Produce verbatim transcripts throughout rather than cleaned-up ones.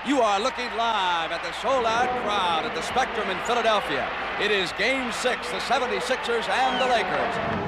You are looking live at the sold-out crowd at the Spectrum in Philadelphia. It is Game six, the seventy-sixers and the Lakers.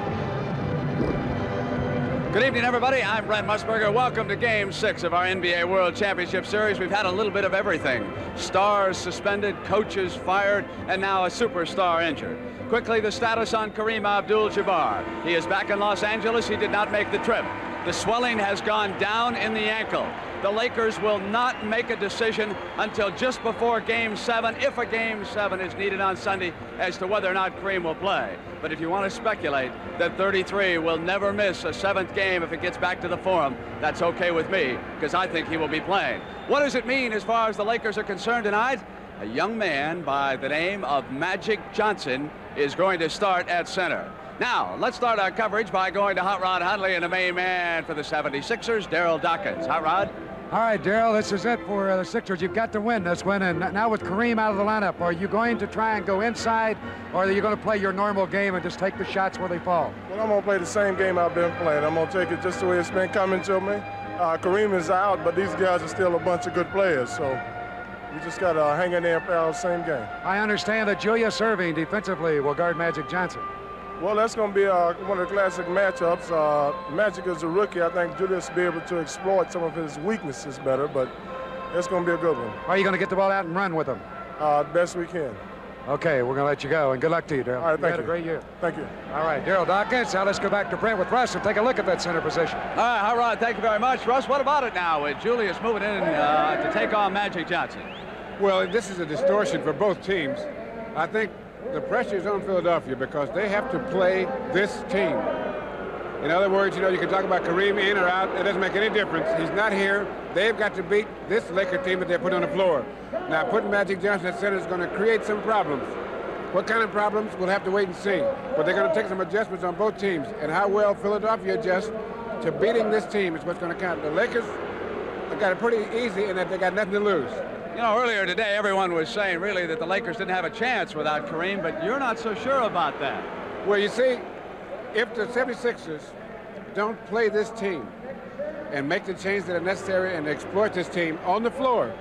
Good evening, everybody. I'm Brent Musburger. Welcome to Game six of our N B A World Championship Series. We've had a little bit of everything. Stars suspended, coaches fired, and now a superstar injured. Quickly, the status on Kareem Abdul-Jabbar. He is back in Los Angeles. He did not make the trip. The swelling has gone down in the ankle. The Lakers will not make a decision until just before Game seven, if a Game seven is needed on Sunday, as to whether or not Kareem will play. But if you want to speculate that thirty-three will never miss a seventh game if it gets back to the Forum, that's okay with me, because I think he will be playing. What does it mean as far as the Lakers are concerned tonight? A young man by the name of Magic Johnson is going to start at center. Now, let's start our coverage by going to Hot Rod Hundley and the main man for the seventy-sixers, Daryl Dawkins. Hot Rod? All right, Daryl, this is it for uh, the Sixers. You've got to win this one, and now with Kareem out of the lineup, are you going to try and go inside, or are you going to play your normal game and just take the shots where they fall? Well, I'm going to play the same game I've been playing. I'm going to take it just the way it's been coming to me. Uh, Kareem is out, but these guys are still a bunch of good players, so you just got to hang in there and play the same game. I understand that Julius Erving defensively will guard Magic Johnson. Well, that's going to be uh, one of the classic matchups. Uh, Magic is a rookie. I think Julius will be able to exploit some of his weaknesses better, but it's going to be a good one. Are you going to get the ball out and run with him? Uh, best we can. Okay, we're going to let you go, and good luck to you, Daryl. All right, you thank had you. a great year. Thank you. All right, Daryl Dawkins. Now let's go back to Brent with Russ and take a look at that center position. All right, Hot Rod, thank you very much. Russ, what about it now with Julius moving in uh, to take on Magic Johnson? Well, this is a distortion for both teams. I think the pressure is on Philadelphia because they have to play this team. In other words, you know, you can talk about Kareem in or out. It doesn't make any difference. He's not here. They've got to beat this Laker team that they put on the floor. Now, putting Magic Johnson at center is going to create some problems. What kind of problems? We'll have to wait and see. But they're going to take some adjustments on both teams. And how well Philadelphia adjusts to beating this team is what's going to count. The Lakers have got it pretty easy in that they got nothing to lose. You know, earlier today, everyone was saying, really, that the Lakers didn't have a chance without Kareem, but you're not so sure about that. Well, you see, if the seventy-sixers don't play this team and make the changes that are necessary and exploit this team on the floor,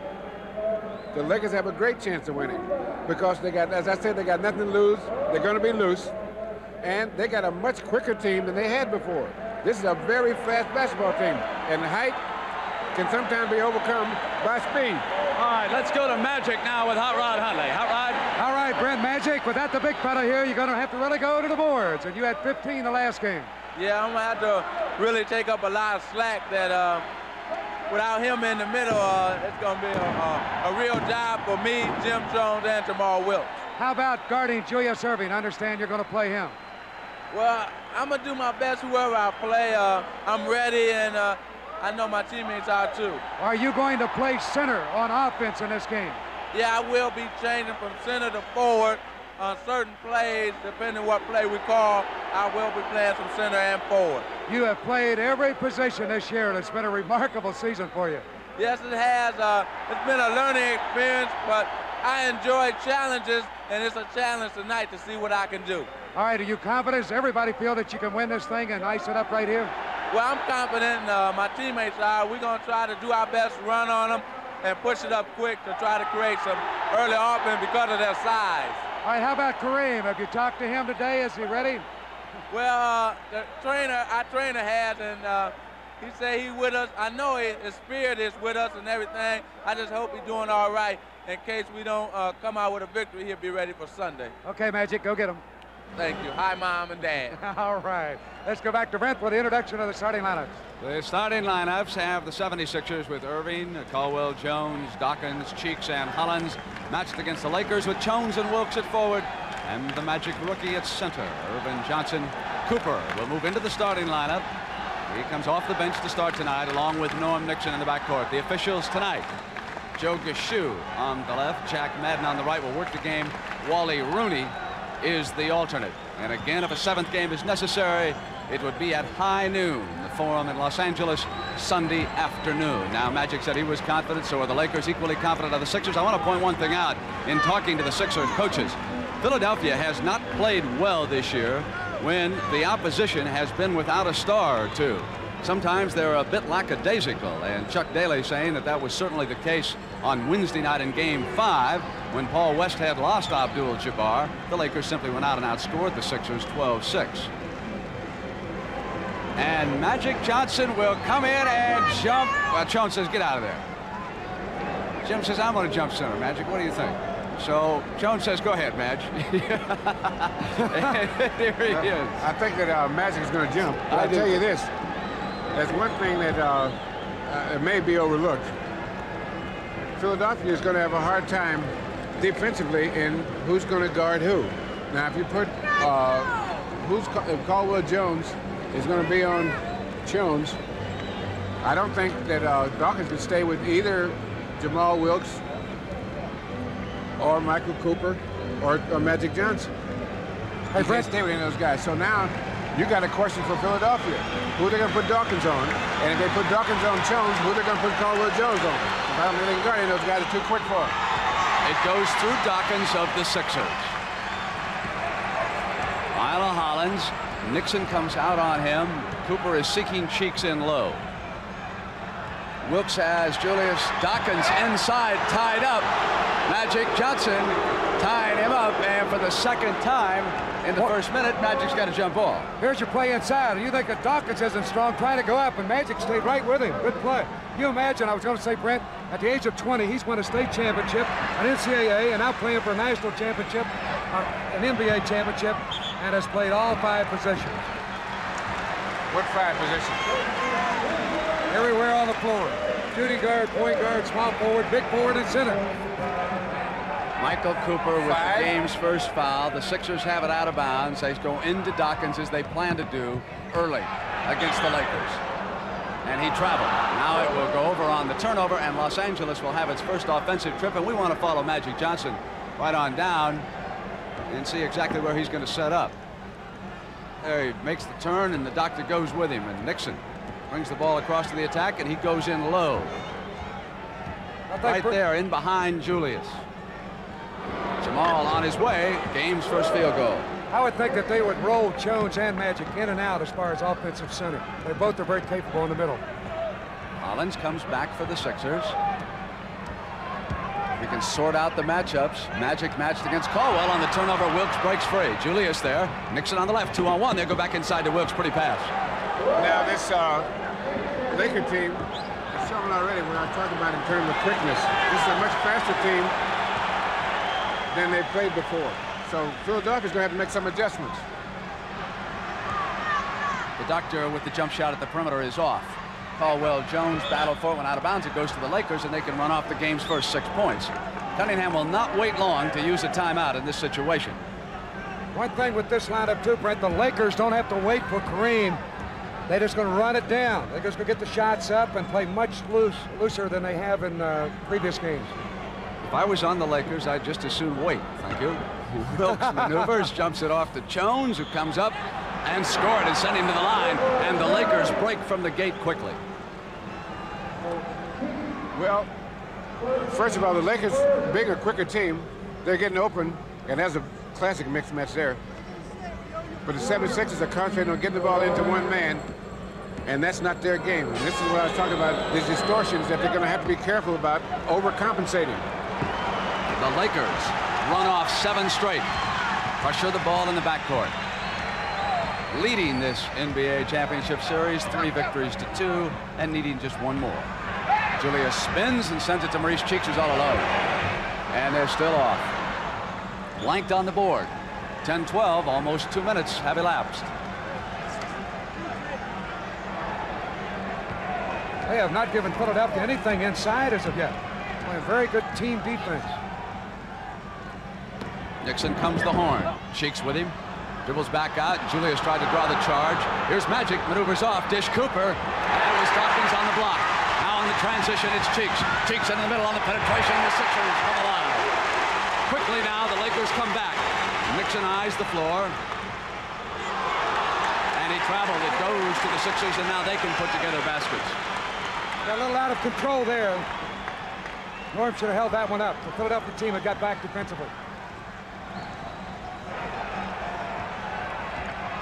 the Lakers have a great chance of winning because they got, as I said, they got nothing to lose. They're going to be loose, and they got a much quicker team than they had before. This is a very fast basketball team, and height can sometimes be overcome by speed. All right, let's go to Magic now with Hot Rod Hundley. Hot Rod? All right, Brent, Magic, without the big fella here, you're going to have to really go to the boards, and you had fifteen the last game. Yeah, I'm going to have to really take up a lot of slack that uh, without him in the middle, uh, it's going to be a, a, a real job for me, Jim Jones, and Jamal Wilkes. How about guarding Julius Erving? I understand you're going to play him. Well, I'm going to do my best whoever I play. Uh, I'm ready, and uh, I know my teammates are too. Are you going to play center on offense in this game? Yeah, I will be changing from center to forward on certain plays, depending what play we call. I will be playing some center and forward. You have played every position this year, and it's been a remarkable season for you. Yes, it has. Uh, it's been a learning experience, but I enjoy challenges, and it's a challenge tonight to see what I can do. All right, are you confident? Does everybody feel that you can win this thing and ice it up right here? Well, I'm confident, and uh, my teammates are. We're going to try to do our best, run on them, and push it up quick to try to create some early offense because of their size. All right, how about Kareem? Have you talked to him today? Is he ready? Well, uh, the trainer, our trainer has, and uh, he said he's with us. I know his, his spirit is with us and everything. I just hope he's doing all right. In case we don't uh, come out with a victory, he'll be ready for Sunday. Okay, Magic, go get him. Thank you. Hi, Mom and Dad. All right. Let's go back to Brent for the introduction of the starting lineups. The starting lineups have the seventy-sixers with Erving, Caldwell Jones, Dawkins, Cheeks, and Hollins, matched against the Lakers with Jones and Wilkes at forward, and the Magic rookie at center, Earvin Johnson. Cooper will move into the starting lineup. He comes off the bench to start tonight, along with Norm Nixon in the backcourt. The officials tonight: Joe Gushue on the left, Jack Madden on the right will work the game. Wally Rooney is the alternate. And again, if a seventh game is necessary, it would be at high noon, the Forum in Los Angeles, Sunday afternoon. Now, Magic said he was confident, so are the Lakers equally confident of the Sixers. I want to point one thing out in talking to the Sixers coaches. Philadelphia has not played well this year when the opposition has been without a star or two. Sometimes they're a bit lackadaisical, and Chuck Daly saying that that was certainly the case on Wednesday night in Game five when Paul Westhead lost Abdul-Jabbar. The Lakers simply went out and outscored the Sixers twelve six. And Magic Johnson will come in and jump. Well, Jones says, get out of there. Jim says, I'm going to jump center. Magic, what do you think? So Jones says, go ahead, Madge. There he is. I think that uh, Magic is going to jump. But I I'll tell you this. There's one thing that uh, uh, may be overlooked. Philadelphia is going to have a hard time defensively in who's going to guard who. Now, if you put uh, who's if Caldwell Jones is going to be on Jones, I don't think that uh, Dawkins can stay with either Jamal Wilkes or Michael Cooper or, or Magic Johnson. Hey, Brent, stay with any of those guys. So now you got a question for Philadelphia. Who are they going to put Dawkins on? And if they put Dawkins on Jones, who are they going to put Caldwell Jones on? I don't think they can guard any of those guys. Are too quick for him. It goes through Dawkins of the Sixers. Milo Hollins. Nixon comes out on him. Cooper is seeking Cheeks in low. Wilkes has Julius Dawkins inside, tied up. Magic Johnson tying him up, and for the second time in the first minute, Magic's got a jump ball. Here's your play inside. You think that Dawkins isn't strong, trying to go up, and Magic stayed right with him. Good play. Can you imagine, I was going to say, Brent, at the age of twenty, he's won a state championship, an N C double A, and now playing for a national championship, uh, an N B A championship, and has played all five positions. What five positions? Everywhere on the floor. Shooting guard, point guard, small forward, big forward, and center. Michael Cooper with Five. the game's first foul. The Sixers have it out of bounds. They go into Dawkins as they plan to do early against the Lakers. And he traveled. Now it will go over on the turnover, and Los Angeles will have its first offensive trip. And we want to follow Magic Johnson right on down and see exactly where he's going to set up. There he makes the turn, and the doctor goes with him. And Nixon brings the ball across to the attack, and he goes in low. Right there in behind Julius. Jamal on his way. Game's first field goal. I would think that they would roll Jones and Magic in and out as far as offensive center. They both are very capable in the middle. Hollins comes back for the Sixers. We can sort out the matchups. Magic matched against Caldwell on the turnover. Wilkes breaks free. Julius there. Nixon on the left. Two on one. They go back inside to Wilkes. Pretty pass. Now this uh, Laker team is showing already when I talk about in terms of quickness. This is a much faster team than they've played before. So Philadelphia's going to have to make some adjustments. The doctor with the jump shot at the perimeter is off. Caldwell Jones battled for it, went out of bounds. It goes to the Lakers, and they can run off the game's first six points. Cunningham will not wait long to use a timeout in this situation. One thing with this lineup too, Brent, the Lakers don't have to wait for Kareem. They're just going to run it down. They're just going to get the shots up and play much loose, looser than they have in uh, previous games. If I was on the Lakers, I'd just as soon wait. Thank you. Wilkes maneuvers, jumps it off to Jones, who comes up and scored and sent him to the line. And the Lakers break from the gate quickly. Well, first of all, the Lakers, bigger, quicker team, they're getting open, and that's a classic mixed match there. But the seventy-sixers are concentrating on getting the ball into one man, and that's not their game. And this is what I was talking about, these distortions that they're going to have to be careful about overcompensating. The Lakers run off seven straight. Pressure the ball in the backcourt. Leading this N B A championship series, three victories to two, and needing just one more. Julius spins and sends it to Maurice Cheeks, who's all alone. And they're still off. Blanked on the board. ten twelve, almost two minutes have elapsed. They have not given Philadelphia anything inside as of yet. Playing very good team defense. Nixon comes the horn. Cheeks with him. Dribbles back out. Julius tried to draw the charge. Here's Magic. Maneuvers off. Dish Cooper. And it was Dawkins on the block. Now in the transition, it's Cheeks. Cheeks in the middle on the penetration. The Sixers come alive. Quickly now, the Lakers come back. Nixon eyes the floor. And he traveled. It goes to the Sixers, and now they can put together baskets. Got a little out of control there. Norm should have held that one up. The Philadelphia team had got back defensively.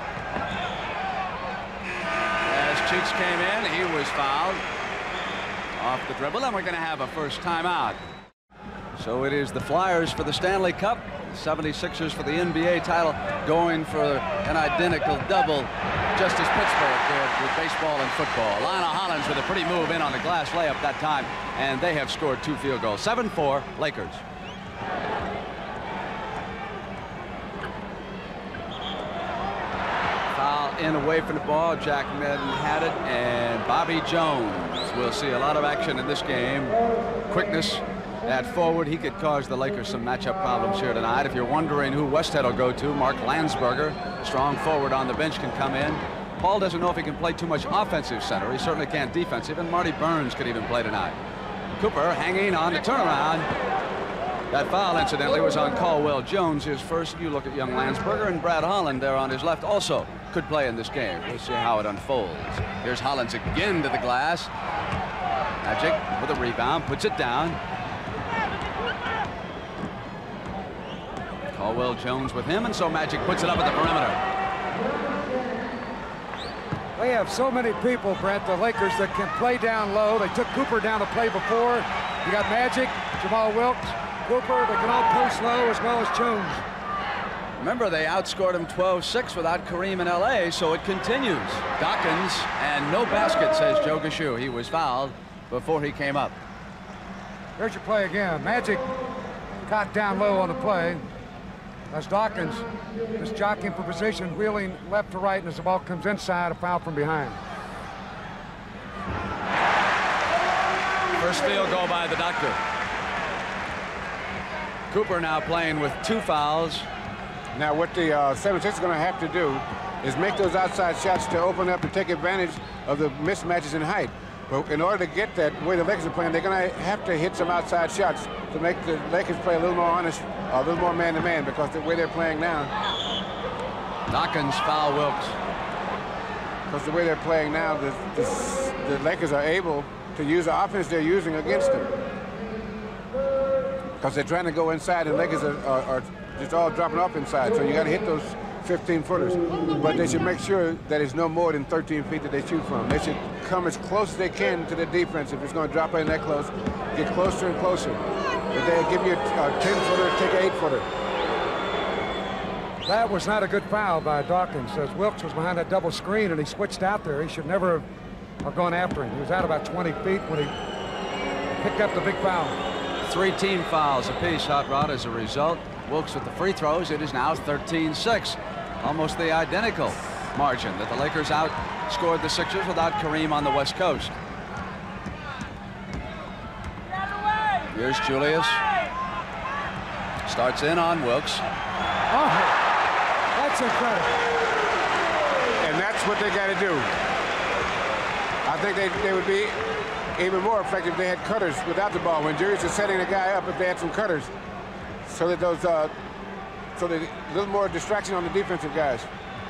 As Cheeks came in, he was fouled. off the dribble, and we're going to have a first timeout. So it is the Flyers for the Stanley Cup, seventy-sixers for the N B A title, going for an identical double, just as Pittsburgh did with baseball and football. Lionel Hollins with a pretty move in on the glass layup that time, and they have scored two field goals. seven four, Lakers. Foul in away from the ball. Jack Madden had it, and Bobby Jones. We'll see a lot of action in this game. Quickness at forward. He could cause the Lakers some matchup problems here tonight. If you're wondering who Westhead will go to, Mark Landsberger, strong forward on the bench, can come in. Paul doesn't know if he can play too much offensive center. He certainly can't defensive, and Marty Burns could even play tonight. Cooper hanging on the turnaround. That foul, incidentally, was on Caldwell Jones, his first. You look at young Landsberger, and Brad Holland there on his left also could play in this game. We'll see how it unfolds. Here's Hollins again to the glass. Magic with a rebound, puts it down. Caldwell Jones with him, and so Magic puts it up at the perimeter. They have so many people, Brent, the Lakers, that can play down low. They took Cooper down to play before. You got Magic, Jamal Wilkes, Cooper. They can all post low as well as Jones. Remember, they outscored him twelve six without Kareem in L A, so it continues. Dawkins, and no basket, says Joe Gashu. He was fouled before he came up. Here's your play again. Magic caught down low on the play. That's Dawkins just jockeying for position, wheeling left to right, and as the ball comes inside, a foul from behind. First field goal by the Doctor. Cooper now playing with two fouls. Now what the uh, seventy-sixers are going to have to do is make those outside shots to open up and take advantage of the mismatches in height. But in order to get that, the way the Lakers are playing, they're going to have to hit some outside shots to make the Lakers play a little more honest, a little more man-to-man, because the way they're playing now. Dawkins foul Wilkes. Because the way they're playing now, the, the, the Lakers are able to use the offense they're using against them. Because they're trying to go inside, and Lakers are, are, are just all dropping off inside. So you got to hit those fifteen footers. But they should make sure that it's no more than thirteen feet that they shoot from. They should come as close as they can to the defense. If it's going to drop in that close, get closer and closer. If they give you a ten footer, take an eight footer. That was not a good foul by Dawkins, as Wilkes was behind that double screen and he switched out there. He should never have gone after him. He was out about twenty feet when he picked up the big foul. Three team fouls apiece, Hot Rod, as a result. Wilkes with the free throws. It is now thirteen six. Almost the identical margin that the Lakers outscored the Sixers without Kareem on the West Coast. Here's Julius. Starts in on Wilkes. Oh, that's incredible. And that's what they got to do. I think they, they would be even more effective if they had cutters without the ball. When Julius is setting the guy up, if they had some cutters, so that those, uh, so that a little more distraction on the defensive guys.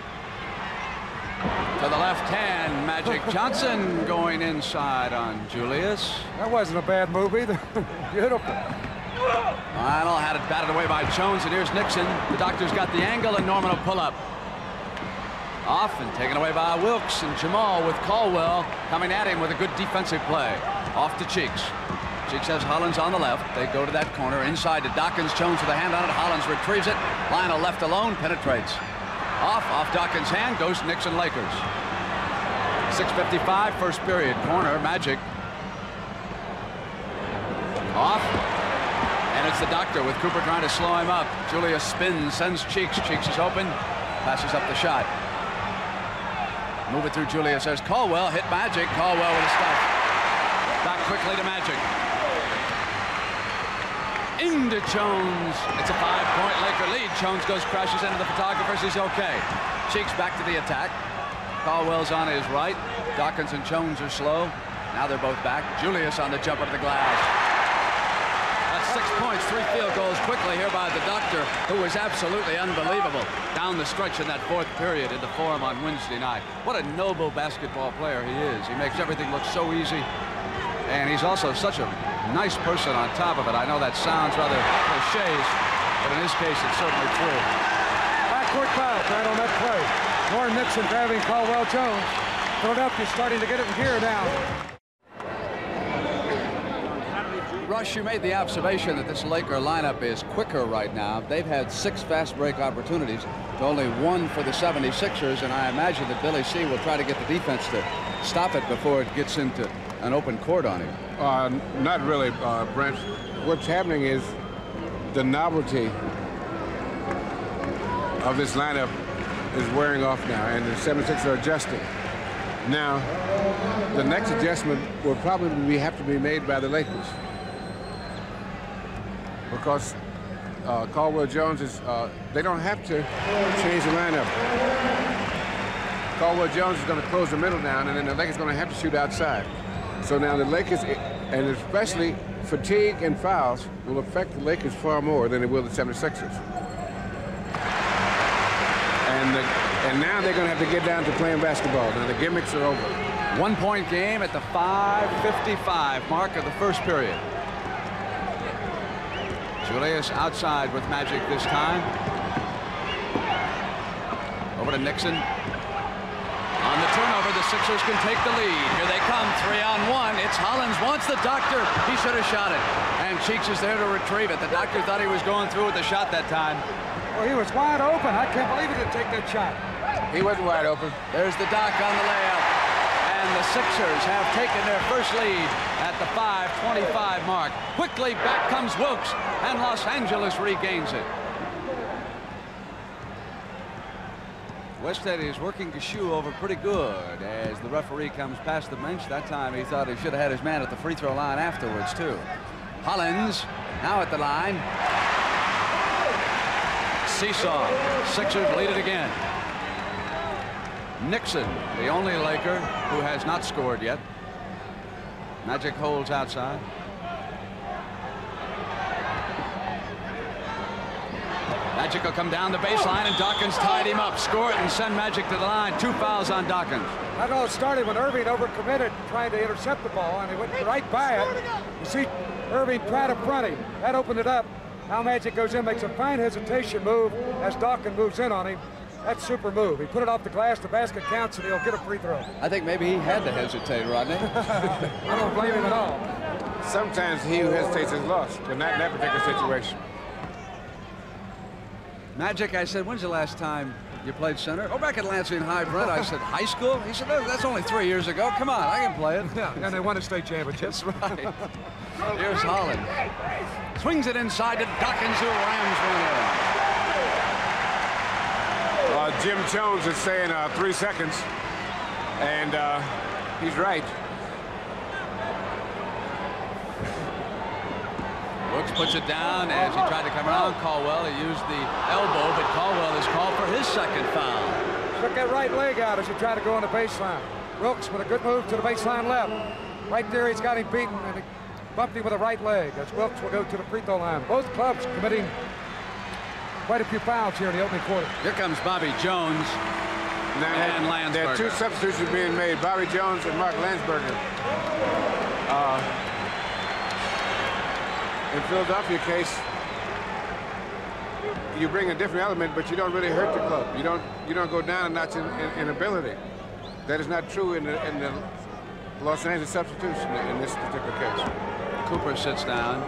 To the left hand, Magic Johnson going inside on Julius. That wasn't a bad move either. Beautiful. Lionel had it batted away by Jones, and here's Nixon. The Doctor's got the angle, and Norman will pull up. Off and taken away by Wilkes, and Jamal with Caldwell coming at him with a good defensive play. Off to Cheeks. Cheeks has Hollins on the left. They go to that corner inside to Dawkins. Jones with a hand on it. Hollins retrieves it. Lionel left alone, penetrates. Off, off Dawkins' hand goes Nixon Lakers. six fifty-five, first period. Corner, Magic. Off. And it's the Doctor with Cooper trying to slow him up. Julius spins, sends Cheeks. Cheeks is open. Passes up the shot. Move it through Julius. There's Caldwell. Hit Magic. Caldwell with a stuff. Back quickly to Magic. Into Jones. It's a five-point Laker lead. Jones goes, crashes into the photographers. He's okay. Cheeks back to the attack. Caldwell's on his right. Dawkins and Jones are slow. Now they're both back. Julius on the jumper to the glass. That's six points, three field goals quickly here by the Doctor, who was absolutely unbelievable down the stretch in that fourth period in the Forum on Wednesday night. What a noble basketball player he is. He makes everything look so easy. And he's also such a nice person on top of it. I know that sounds rather cliches, but in this case, it's certainly true. Backcourt foul right on that play. Warren Nixon grabbing Caldwell Jones. Philadelphia starting to get it in gear now. Rush, you made the observation that this Laker lineup is quicker right now. They've had six fast break opportunities to only one for the seventy-sixers, and I imagine that Billy C will try to get the defense to stop it before it gets into an open court on him. Uh, not really, uh, Brent. What's happening is the novelty of this lineup is wearing off now, and the seventy-sixers are adjusting. Now, the next adjustment will probably have to be made by the Lakers, because uh, Caldwell Jones is, uh, they don't have to change the lineup. Caldwell Jones is going to close the middle down, and then the Lakers are going to have to shoot outside. So now the Lakers, and especially fatigue and fouls, will affect the Lakers far more than it will the seventy-sixers. And, the, and now they're going to have to get down to playing basketball. Now the gimmicks are over. One-point game at the five fifty-five mark of the first period. Julius outside with Magic this time. Over to Nixon. On the turnover, the Sixers can take the lead. Here they come, three on one. It's Hollins, wants the doctor. He should have shot it. And Cheeks is there to retrieve it. The doctor thought he was going through with the shot that time. Well, he was wide open. I can't believe he didn't take that shot. He wasn't wide open. There's the doc on the layup. And the Sixers have taken their first lead at the five twenty-five mark. Quickly back comes Wilkes, and Los Angeles regains it. Westhead is working Gashu over pretty good as the referee comes past the bench. That time he thought he should have had his man at the free throw line afterwards too. Hollins now at the line. Seesaw. Sixers lead it again. Nixon, the only Laker who has not scored yet. Magic holds outside. Magic will come down the baseline, and Dawkins tied him up. Score it and send Magic to the line. Two fouls on Dawkins. That all started when Irving overcommitted trying to intercept the ball, and he went right by it. You see Irving try to front him. That opened it up. Now Magic goes in, makes a fine hesitation move as Dawkins moves in on him. That's super move. He put it off the glass, the basket counts, and he'll get a free throw. I think maybe he had to hesitate, Rodney. I don't blame him at all. Sometimes he who hesitates is lost, but not in that particular situation. Magic, I said, when's the last time you played center? Oh, back at Lansing High, Brett. I said, high school? He said, that's only three years ago. Come on, I can play it. Yeah, and they won a state championship. That's right. Here's Holland. Swings it inside to Dawkins, who rams one in. Uh, Jim Jones is saying uh, three seconds, and uh, he's right. Brooks puts it down as he tried to come around Caldwell. He used the elbow, but Caldwell is called for his second foul. Took that right leg out as he tried to go on the baseline. Wilkes with a good move to the baseline left. Right there, he's got him beaten, and he bumped him with a right leg as Wilkes will go to the free throw line. Both clubs committing quite a few fouls here in the opening quarter. Here comes Bobby Jones now, and Landsberger. There are two substitutions being made, Bobby Jones and Mark Landsberger. Uh, in Philadelphia case, you bring a different element, but you don't really hurt the club. You don't you don't go down a notch in, in, in ability. That is not true in the, in the Los Angeles substitution in this particular case. Cooper sits down.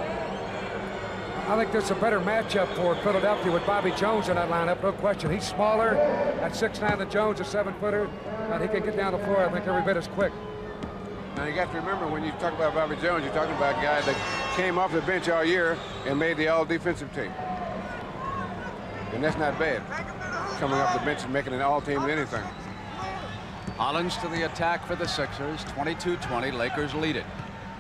I think there's a better matchup for Philadelphia with Bobby Jones in that lineup, no question. He's smaller at six nine than Jones, a seven-footer, and he can get down the floor, I think, every bit as quick. Now, you got to remember, when you talk about Bobby Jones, you're talking about a guy that came off the bench all year and made the all-defensive team. And that's not bad, coming off the bench and making an all-team in anything. Hollins to the attack for the Sixers. twenty-two twenty, Lakers lead it.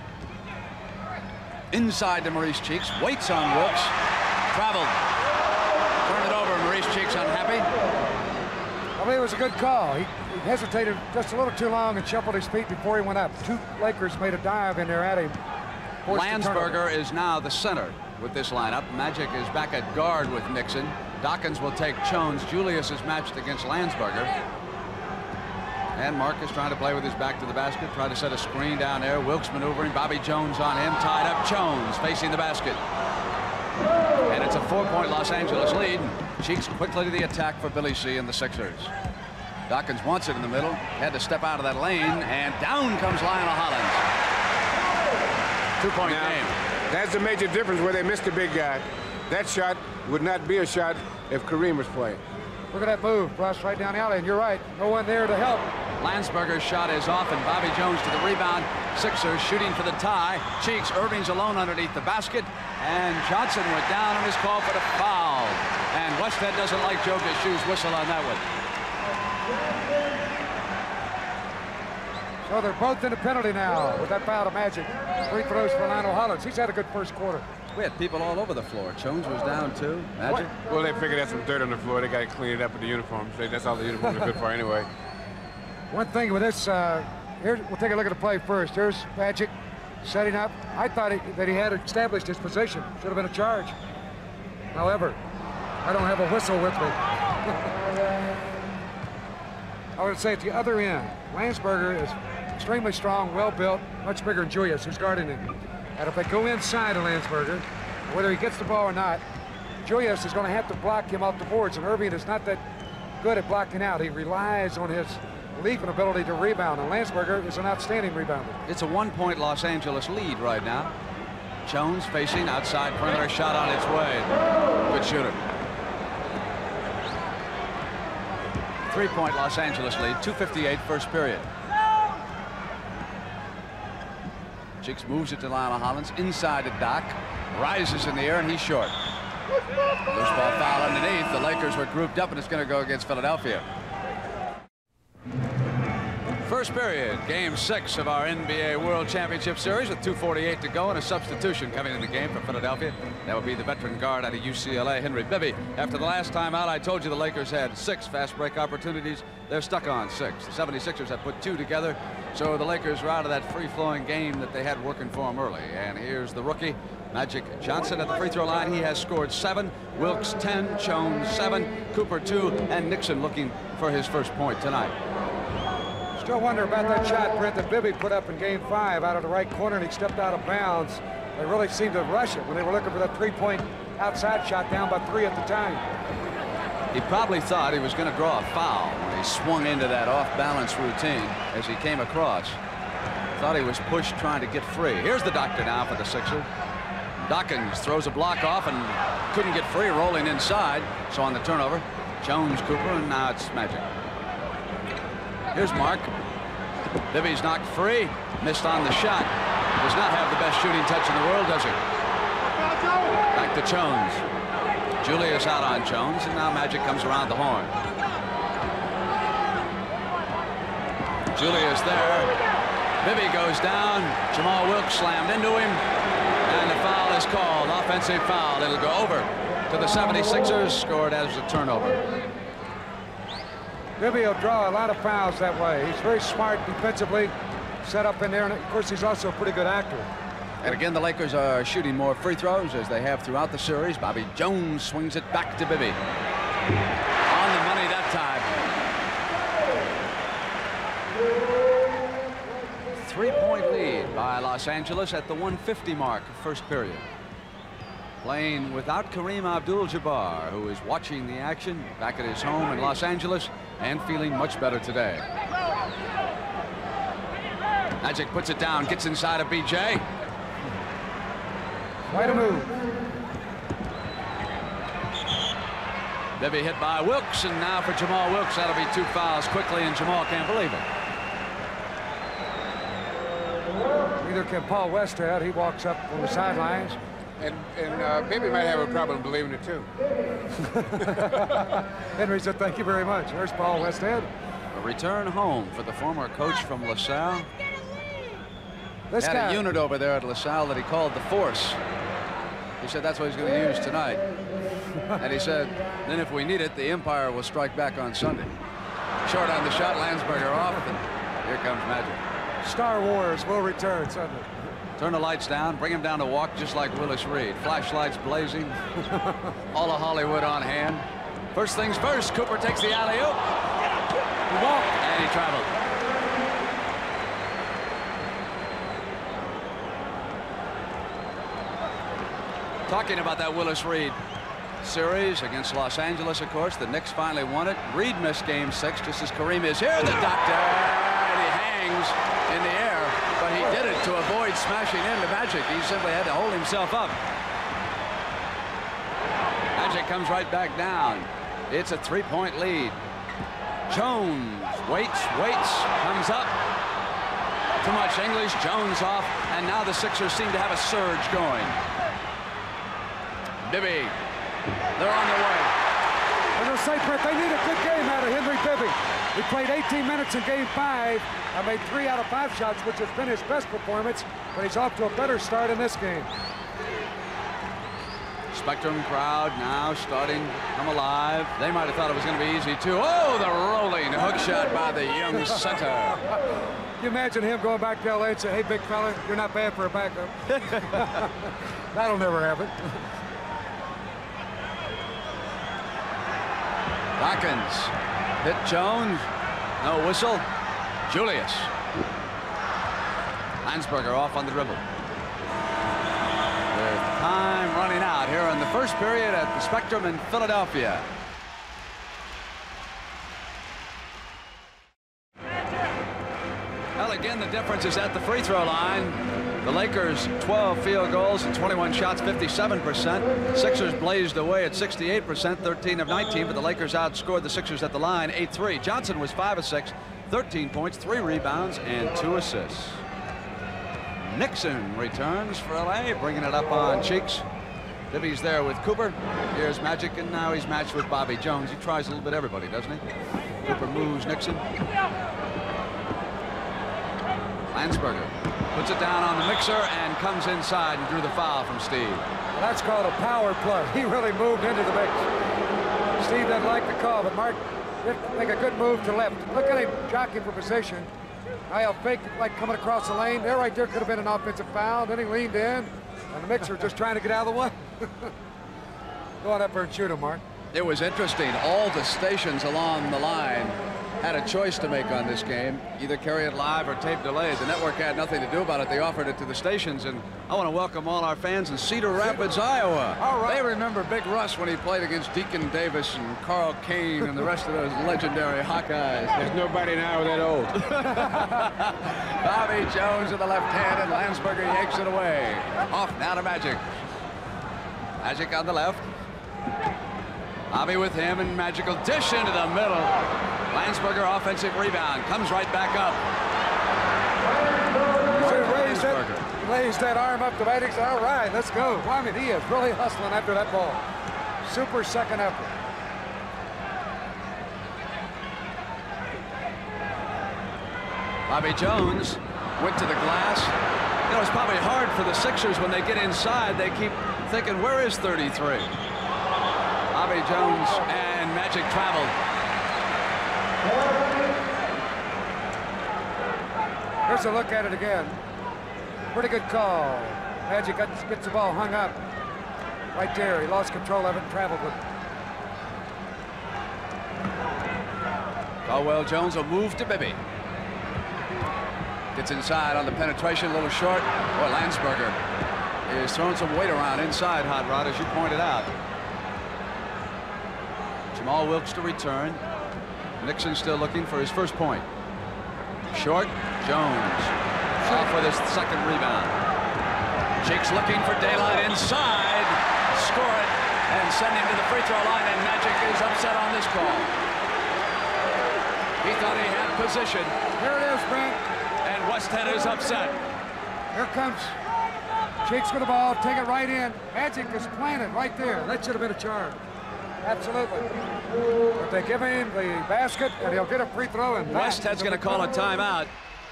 Inside to Maurice Cheeks, waits on Wilkes, traveled, turned it over. Maurice Cheeks unhappy. I believe it was a good call. He, he hesitated just a little too long and shuffled his feet before he went up. Two Lakers made a dive in there at him. Landsberger is now the center with this lineup. Magic is back at guard with Nixon. Dawkins will take Jones. Julius is matched against Landsberger. And Marcus trying to play with his back to the basket, trying to set a screen down there. Wilkes maneuvering, Bobby Jones on him, tied up. Jones facing the basket. And it's a four-point Los Angeles lead. Cheeks quickly to the attack for Billy C and the Sixers. Dawkins wants it in the middle, had to step out of that lane, and down comes Lionel Hollins. Two-point Now, game. that's the major difference where they missed the big guy. That shot would not be a shot if Kareem was playing. Look at that move, Russ, right down the alley, and you're right. No one there to help. Landsberger's shot is off, and Bobby Jones to the rebound. Sixers shooting for the tie. Cheeks, Irving's alone underneath the basket, and Johnson went down on his call for the foul. And Westhead doesn't like Joe Gashou's whistle on that one. So they're both in the penalty now with that foul to Magic. Free throws for Lionel Hollins. He's had a good first quarter. We had people all over the floor. Jones was down too. Magic. Well, they figured that's some dirt on the floor. They got to clean it up with the uniforms. That's all the uniforms are good for anyway. One thing with this, uh, here we'll take a look at the play first. Here's Magic setting up. I thought he, that he had established his position. Should have been a charge. However, I don't have a whistle with me. I would say at the other end, Landsberger is extremely strong, well-built, much bigger than Julius, who's guarding him. And if they go inside of Landsberger, whether he gets the ball or not, Julius is going to have to block him off the boards, and Irving is not that good at blocking out. He relies on his leaping ability to rebound, and Landsberger is an outstanding rebounder. It's a one-point Los Angeles lead right now. Jones facing outside perimeter, shot on its way. Good shooter. Three-point Los Angeles lead, two fifty-eight first period. Cheeks moves it to Lionel Hollins, inside to Doc, rises in the air, and he's short. Loose ball foul underneath. The Lakers were grouped up, and it's going to go against Philadelphia. First period, game six of our N B A World Championship Series with two forty-eight to go and a substitution coming in the game for Philadelphia. That would be the veteran guard out of U C L A, Henry Bibby. After the last time out, I told you the Lakers had six fast break opportunities. They're stuck on six. The seventy-sixers have put two together, so the Lakers are out of that free-flowing game that they had working for them early. And here's the rookie, Magic Johnson, at the free throw line. He has scored seven, Wilkes ten, Jones seven, Cooper two, and Nixon looking for his first point tonight. Still wonder about that shot, Brent, that Bibby put up in game five out of the right corner, and he stepped out of bounds. They really seemed to rush it when they were looking for that three-point outside shot down by three at the time. He probably thought he was going to draw a foul when he swung into that off-balance routine as he came across. Thought he was pushed trying to get free. Here's the doctor now for the Sixers. Dawkins throws a block off and couldn't get free, rolling inside. So on the turnover, Jones, Cooper, and now it's Magic. Here's Mark. Bibby's knocked free, missed on the shot. Does not have the best shooting touch in the world, does he? Back to Jones. Julius out on Jones, and now Magic comes around the horn. Julius there. Bibby goes down. Jamal Wilkes slammed into him, and the foul is called. Offensive foul. It'll go over to the seventy-sixers, scored as a turnover. Bibby will draw a lot of fouls that way. He's very smart defensively, set up in there, and of course he's also a pretty good actor. And again, the Lakers are shooting more free throws as they have throughout the series. Bobby Jones swings it back to Bibby. On the money that time. Three-point lead by Los Angeles at the one fifty mark of first period. Playing without Kareem Abdul-Jabbar, who is watching the action back at his home in Los Angeles and feeling much better today. Magic puts it down, gets inside of B J. Quite a move. Bibby hit by Wilkes, and now for Jamal Wilkes, that'll be two fouls quickly, and Jamal can't believe it. Neither can Paul Westhead. He walks up on the sidelines. And, and uh, Bibby might have a problem believing it, too. Henry said, thank you very much. There's Paul Westhead. A return home for the former coach from LaSalle. This Had guy, a unit over there at LaSalle that he called the Force. He said that's what he's going to use tonight. And he said, then if we need it, the Empire will strike back on Sunday. Short on the shot, Landsberger off, and here comes Magic. Star Wars will return Sunday. Turn the lights down, bring him down to walk just like Willis Reed. Flashlights blazing, all of Hollywood on hand. First things first, Cooper takes the alley-oop. He walked, and he traveled. Talking about that Willis Reed series against Los Angeles, of course, the Knicks finally won it. Reed missed game six just as Kareem is here. The doctor, and he hangs in the air, but he did it to avoid smashing into Magic. He simply had to hold himself up. Magic comes right back down. It's a three-point lead. Jones waits, waits, comes up. Too much English. Jones off, and now the Sixers seem to have a surge going. Bibby, they're on their way. I'm going to say, Brett, they need a good game out of Henry Bibby. He played eighteen minutes in game five and made three out of five shots, which has been his best performance, but he's off to a better start in this game. Spectrum crowd now starting to come alive. They might have thought it was going to be easy, too. Oh, the rolling hook shot by the young center. Can you imagine him going back to L A and say, hey, big fella, you're not bad for a backup. That'll never happen. Dawkins hit Jones. No whistle. Julius. Landsberger off on the dribble. With time running out here in the first period at the Spectrum in Philadelphia. Well, again, the difference is at the free throw line. The Lakers twelve field goals and twenty-one shots, fifty-seven percent. Sixers blazed away at sixty-eight percent, thirteen of nineteen, but the Lakers outscored the Sixers at the line eight three. Johnson was five of six, thirteen points, three rebounds, and two assists. Nixon returns for L A, bringing it up on Cheeks. Bibby's there with Cooper. Here's Magic, and now he's matched with Bobby Jones. He tries a little bit everybody, doesn't he? Cooper moves Nixon. Landsberger puts it down on the mixer and comes inside and drew the foul from Steve. Well, that's called a power play. He really moved into the mix. Steve doesn't like the call, but Mark did make a good move to left. Look at him jockeying for position. Now he'll fake it like coming across the lane. There, right there, could have been an offensive foul. Then he leaned in, and the mixer was just trying to get out of the way. Go on up there and shoot him, Mark. It was interesting. All the stations along the line had a choice to make on this game, either carry it live or tape delayed. The network had nothing to do about it. They offered it to the stations, and I want to welcome all our fans in Cedar Rapids, Iowa. All right. They remember Big Russ when he played against Deacon Davis and Carl Kane and the rest of those legendary Hawkeyes. There's nobody now that old. Bobby Jones with the left hand, and Landsberger yanks it away. Off now to Magic. Magic on the left. Bobby with him, and Magic will dish into the middle. Landsberger offensive rebound, comes right back up. Raised that, raised that arm up to Magic. All right, let's go. Well, I mean, he is really hustling after that ball. Super second effort. Bobby Jones went to the glass. You know, it's probably hard for the Sixers when they get inside. They keep thinking, where is thirty-three? Bobby Jones and Magic traveled. Here's a look at it again. Pretty good call. Magic gets the ball hung up. Right there, he lost control of it and traveled with it. Caldwell Jones will move to Bibby. Gets inside on the penetration, a little short. Boy, Landsberger is throwing some weight around inside, Hot Rod, as you pointed out. Jamal Wilkes to return. Nixon still looking for his first point. Short. Jones off with his second rebound. Cheeks looking for daylight inside. Score it and send him to the free throw line, and Magic is upset on this call. He thought he had position. Here it is, Brent. And Westhead is upset. Here comes Cheeks with the ball. Take it right in. Magic is planted right there. That should have been a charge. Absolutely. But they give him the basket, and he'll get a free throw. And Westhead's going to call a timeout.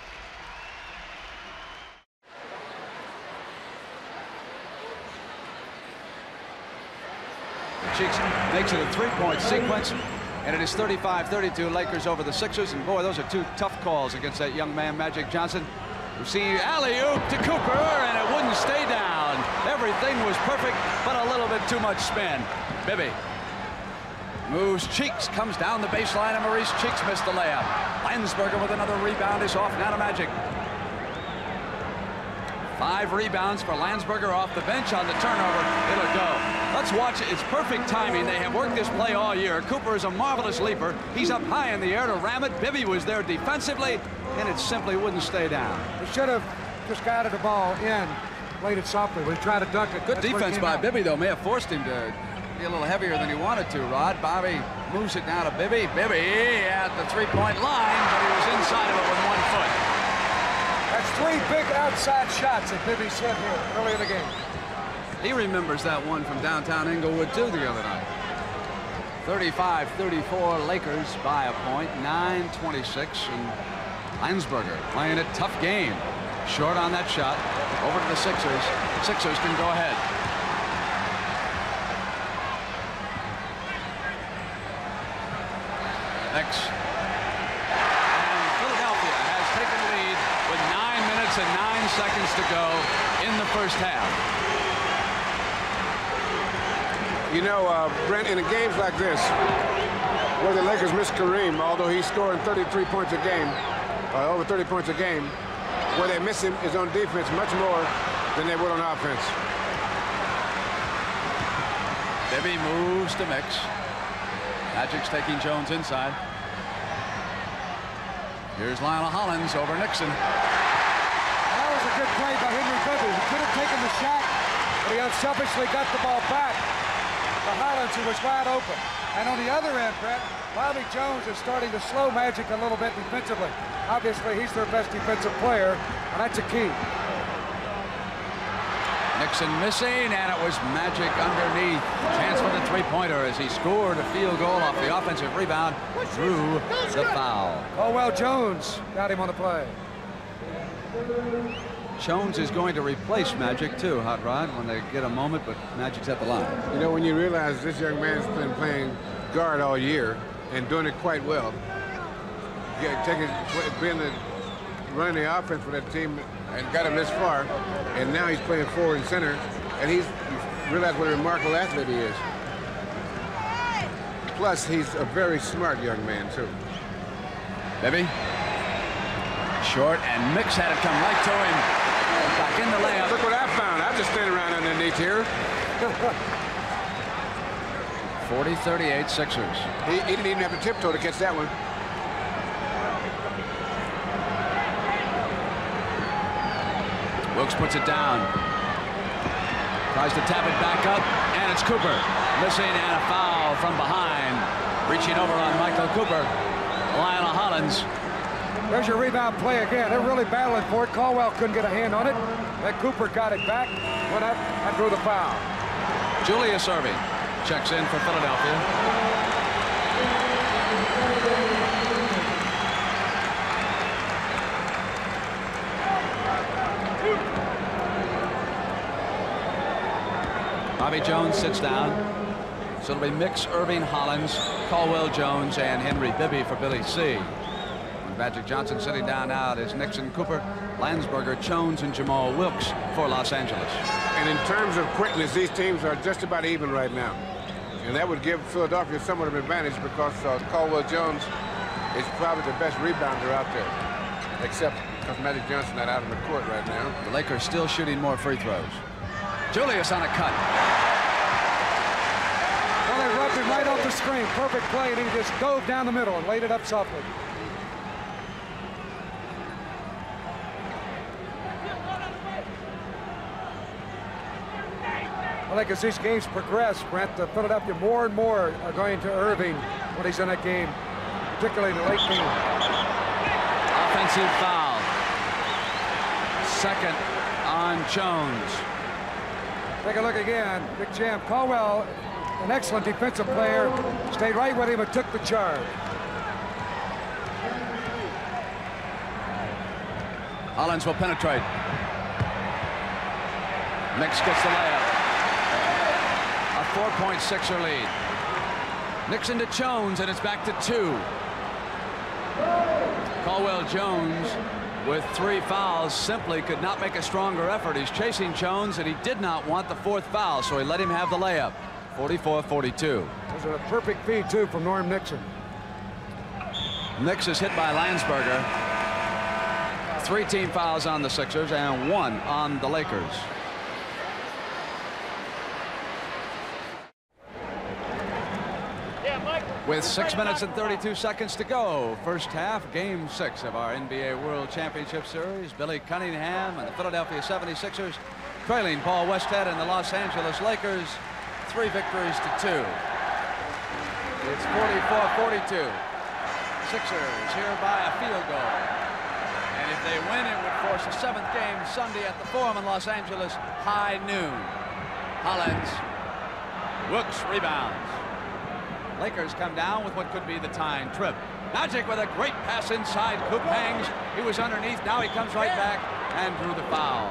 Cheeks makes it a three-point sequence, and it is thirty-five thirty-two Lakers over the Sixers. And boy, those are two tough calls against that young man, Magic Johnson. We see alley-oop to Cooper, and it wouldn't stay down. Everything was perfect, but a little bit too much spin. Bibby moves. Cheeks comes down the baseline, and Maurice Cheeks missed the layup. Landsberger with another rebound is off now to Magic. Five rebounds for Landsberger off the bench on the turnover. It'll go. Let's watch it. It's perfect timing. They have worked this play all year. Cooper is a marvelous leaper. He's up high in the air to ram it. Bibby was there defensively, and it simply wouldn't stay down. He should have just guided the ball in, played it softly. We tried to dunk it. Good That's where it defense came by out. Bibby, though, may have forced him to be a little heavier than he wanted to, Rod. Bobby moves it now to Bibby. Bibby at the three-point line, but he was inside of it with one foot. That's three big outside shots that Bibby hit here early in the game. He remembers that one from downtown Inglewood, too, the other night. thirty-five thirty-four Lakers by a point, nine twenty-six, and Landsberger playing a tough game. Short on that shot. Over to the Sixers. Sixers can go ahead. X. And Philadelphia has taken the lead with nine minutes and nine seconds to go in the first half. You know, uh, Brent, in games like this, where the Lakers miss Kareem, although he's scoring thirty-three points a game, uh, over thirty points a game, where they miss him is on defense much more than they would on offense. Bibby moves to Mix. Magic's taking Jones inside. Here's Lionel Hollins over Nixon. That was a good play by Henry Bibby. He could have taken the shot, but he unselfishly got the ball back to Hollins, who was wide open. And on the other end, Brett, Bobby Jones is starting to slow Magic a little bit defensively. Obviously, he's their best defensive player, and that's a key. Nixon missing, and it was Magic underneath. Chance for the three-pointer as he scored a field goal off the offensive rebound. Drew the foul. Caldwell Jones got him on the play. Jones is going to replace Magic, too, Hot Rod, when they get a moment, but Magic's at the line. You know, when you realize this young man's been playing guard all year and doing it quite well, get, taking, being the, running the offense for that team and got him this far, and now he's playing forward and center, and he's you realize what a remarkable athlete he is. Plus, he's a very smart young man, too. Bibby. Short, and Mix had it come right to him. Back in the layup. Look what I found. I'm just standing around underneath here. forty thirty-eight Sixers. He, he didn't even have to tiptoe to catch that one. Wilkes puts it down. Tries to tap it back up, and it's Cooper. Missing, and a foul from behind. Reaching over on Michael Cooper. Lionel Hollins. There's your rebound play again. They're really battling for it. Caldwell couldn't get a hand on it. Then Cooper got it back, went up, and drew the foul. Julius Erving checks in for Philadelphia. Bobby Jones sits down. So it'll be Mix, Erving, Hollins, Caldwell Jones, and Henry Bibby for Billy C. Magic Johnson sitting down out is Nixon, Cooper, Landsberger, Jones, and Jamal Wilkes for Los Angeles. And in terms of quickness, these teams are just about even right now. And that would give Philadelphia somewhat of an advantage because uh, Caldwell Jones is probably the best rebounder out there, except because Magic Johnson not out on the court right now. The Lakers still shooting more free throws. Julius on a cut. Well, they rubbed him right off the screen. Perfect play, and he just dove down the middle and laid it up softly. I think as these games progress, Brent, the Philadelphia more and more are going to Erving when he's in that game, particularly in the late game. Offensive foul. Second on Jones. Take a look again. Big Jam. Caldwell, an excellent defensive player, stayed right with him and took the charge. Hollins will penetrate. Mix gets the layup. A four-point Sixer lead. Nixon to Jones, and it's back to two. Caldwell Jones with three fouls simply could not make a stronger effort. He's chasing Jones, and he did not want the fourth foul, so he let him have the layup. forty-four forty-two. Those are a perfect feed, too, from Norm Nixon. Nix is hit by Landsberger. Three team fouls on the Sixers and one on the Lakers. With six minutes and thirty-two seconds to go, first half, game six of our N B A World Championship Series. Billy Cunningham and the Philadelphia seventy-sixers trailing Paul Westhead and the Los Angeles Lakers three victories to two. It's forty-four forty-two. Sixers here by a field goal. And if they win, it would force a seventh game Sunday at the Forum in Los Angeles, high noon. Hollins, Wilkes rebounds. Lakers come down with what could be the tying trip. Magic with a great pass inside. Coop hangs. He was underneath. Now he comes right back and drew the foul.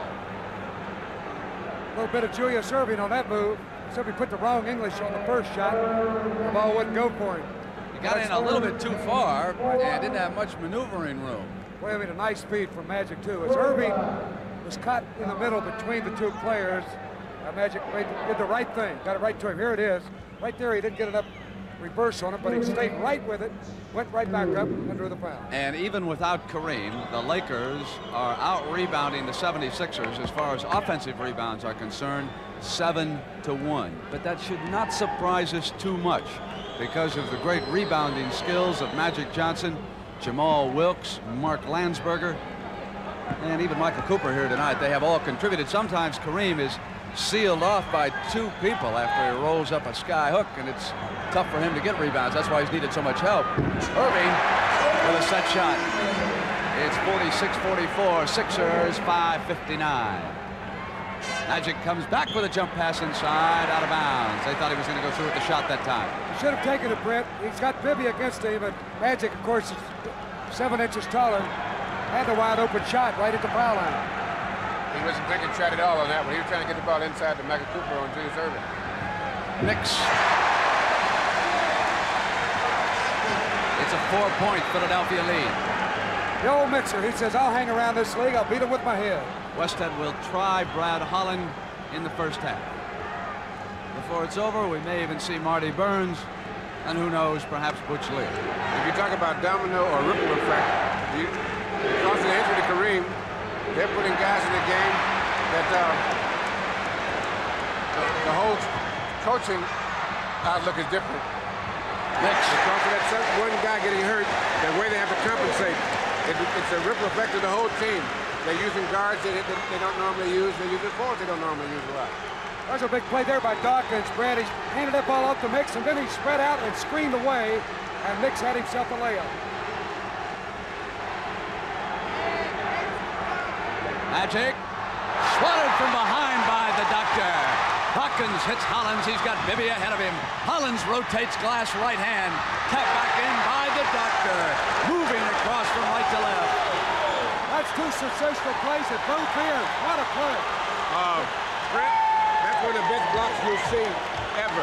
A little bit of Julius Erving on that move. Except he put the wrong English on the first shot. The ball wouldn't go for him. He got in a little bit too far and didn't have much maneuvering room. Well, I mean, a nice speed from Magic, too. As Erving was caught in the middle between the two players, uh, Magic made, did the right thing. Got it right to him. Here it is. Right there, he didn't get enough reverse on it, but he stayed right with it, went right back up and drew the foul. And even without Kareem, the Lakers are out-rebounding the seventy-sixers as far as offensive rebounds are concerned, seven to one. But that should not surprise us too much because of the great rebounding skills of Magic Johnson, Jamal Wilkes, Mark Landsberger, and even Michael Cooper here tonight. They have all contributed. Sometimes Kareem is sealed off by two people after he rolls up a sky hook, and it's tough for him to get rebounds. That's why he's needed so much help. Erving with a set shot. It's forty-six forty-four. Sixers five fifty-nine. Magic comes back with a jump pass inside, out of bounds. They thought he was going to go through with the shot that time. He should have taken it, Brent. He's got Bibby against him, and Magic, of course, is seven inches taller. Had the wide open shot right at the foul line. He wasn't taking shot at all on that one. He was trying to get the ball inside to Michael Cooper on Julius Erving. Knicks. It's a four-point Philadelphia lead. The old Mixer, he says, I'll hang around this league. I'll beat him with my head. Westhead will try Brad Holland in the first half. Before it's over, we may even see Marty Burns, and who knows, perhaps Butch Lee. If you talk about domino or ripple effect, you, because of the injury to Kareem, they're putting guys in the game that uh, the, the whole coaching outlook is different. Knicks. Because of that certain one guy getting hurt, the way they have to compensate, it, it's a ripple effect of the whole team. They're using guards that, that they don't normally use. They're using forwards they don't normally use a lot. There's a big play there by Dawkins. Brad, he handed that ball up to Mix, and then he spread out and screened away, and Mix had himself a layup. Magic swatted from behind by the doctor. Dawkins hits Hollins. He's got Bibby ahead of him. Hollins rotates glass right hand. Tapped back in by the doctor. Moving across from right to left. That's two sensational plays at both ends. What a play. Uh, Brent, that's one of the best blocks you'll see ever.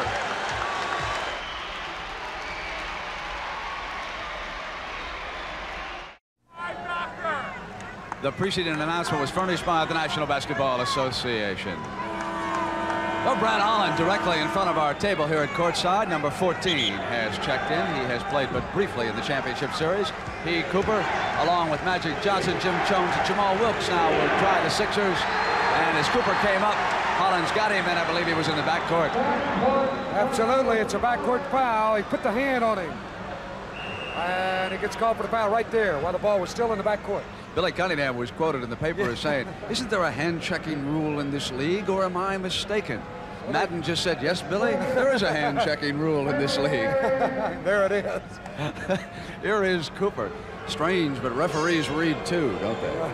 The preceding announcement was furnished by the National Basketball Association. Well, Brad Holland directly in front of our table here at courtside. Number fourteen has checked in. He has played but briefly in the championship series. He, Cooper, along with Magic Johnson, Jim Jones, and Jamal Wilkes now will try the Sixers. And as Cooper came up, Hollins got him, and I believe he was in the backcourt. Absolutely, it's a backcourt foul. He put the hand on him. And he gets called for the foul right there while the ball was still in the backcourt. Billy Cunningham was quoted in the paper as saying, isn't there a hand-checking rule in this league, or am I mistaken? Madden just said, yes, Billy, there is a hand-checking rule in this league. There it is. Here is Cooper. Strange, but referees read too, don't they?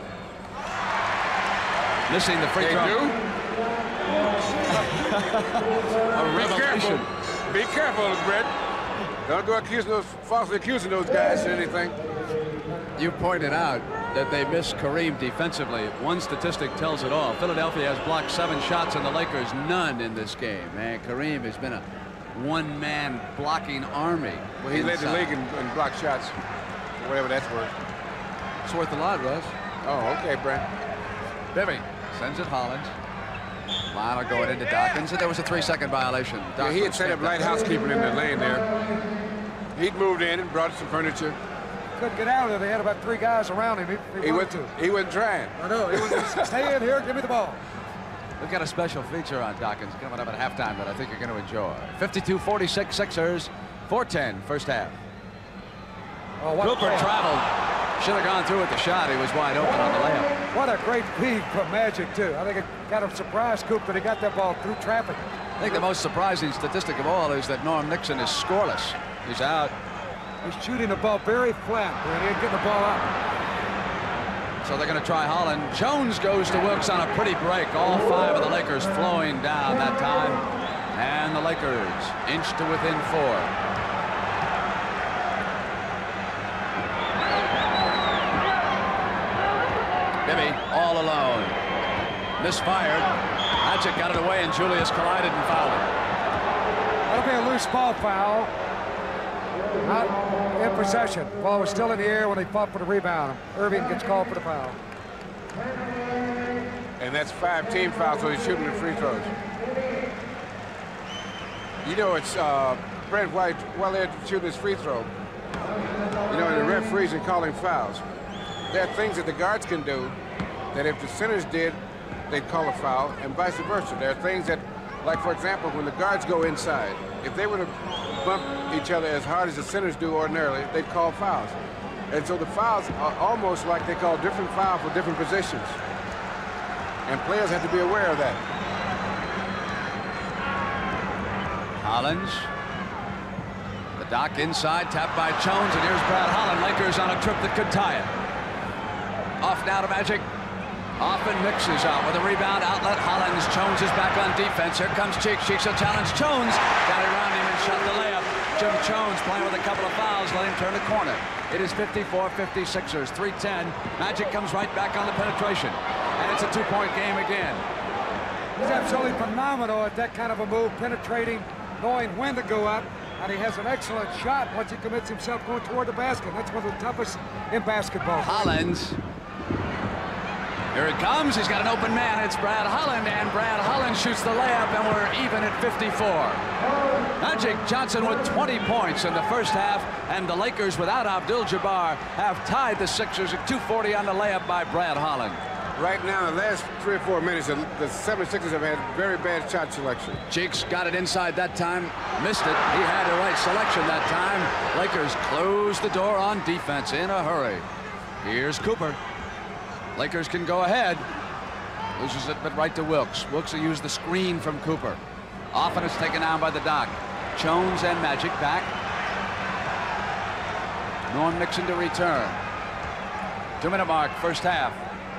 Missing the free They throw. do? A Be revelation. careful. Be careful, Brett. Don't go accusing those, falsely accusing those guys or anything. You pointed out that they missed Kareem defensively. One statistic tells it all. Philadelphia has blocked seven shots and the Lakers none in this game. And Kareem has been a one-man blocking army. Well, he led the league in, in block shots, whatever that's worth. It's worth a lot, Russ. Oh, okay, Brent. Bibby sends it Hollins. Lionel going into Dawkins, and there was a three-second violation. Yeah, he had set up light housekeeping in the lane there. He'd moved in and brought some furniture. Couldn't get out of there. They had about three guys around him. He, he, He, wanted went, to. he wasn't trying. I know. He was stay in here, give me the ball. We've got a special feature on Dawkins coming up at halftime that I think you're going to enjoy. fifty-two forty-six Sixers. four ten, first half. Oh, what Cooper oh. traveled. Should have gone through with the shot. He was wide open on the layup. What a great feed from Magic, too. I think it kind of surprised Coop that he got that ball through traffic. I think the most surprising statistic of all is that Norm Nixon is scoreless. He's out. He's shooting the ball very flat, and he ain't getting the ball out. So they're going to try Holland. Jones goes to Wilkes on a pretty break. All five of the Lakers flowing down that time. And the Lakers inch to within four. Bibby all alone. Misfired. Magic got it away, and Julius collided and fouled him. That'll be a loose ball foul. Not in possession. Ball was still in the air when they fought for the rebound. Irving gets called for the foul. And that's five team fouls, so he's shooting the free throws. You know, it's uh, Brent White while they're shooting his free throw. You know, the referees are calling fouls. There are things that the guards can do that if the centers did, they'd call a foul, and vice versa. There are things that, like, for example, when the guards go inside, if they were to bump each other as hard as the centers do ordinarily, they'd call fouls. And so the fouls are almost like they call different fouls for different positions. And players have to be aware of that. Hollins. The Doc inside, tapped by Jones, and here's Brad Holland. Lakers on a trip that could tie it. Off now to Magic. Off and mixes out with a rebound outlet. Hollins. Jones is back on defense. Here comes Cheeks. Cheeks will challenge Jones. Got it around him and shot the layup. Jim Jones playing with a couple of fouls. Let him turn the corner. It is fifty-four fifty-sixers. three ten. Magic comes right back on the penetration. And it's a two-point game again. He's absolutely phenomenal at that kind of a move, penetrating, knowing when to go up. And he has an excellent shot once he commits himself going toward the basket. That's one of the toughest in basketball. Hollins. Here it comes. He's got an open man. It's Brad Holland, and Brad Holland shoots the layup, and we're even at fifty-four. Magic Johnson with twenty points in the first half, and the Lakers without Abdul-Jabbar have tied the Sixers at two forty on the layup by Brad Holland. Right now, the last three or four minutes, the seventy-sixers have had very bad shot selection. Cheeks got it inside that time, missed it. He had the right selection that time. Lakers close the door on defense in a hurry. Here's Cooper. Lakers can go ahead. Loses it, but right to Wilkes. Wilkes will use the screen from Cooper. Often it's taken down by the Doc. Jones and Magic back. Norm Nixon to return. Two-minute mark, first half.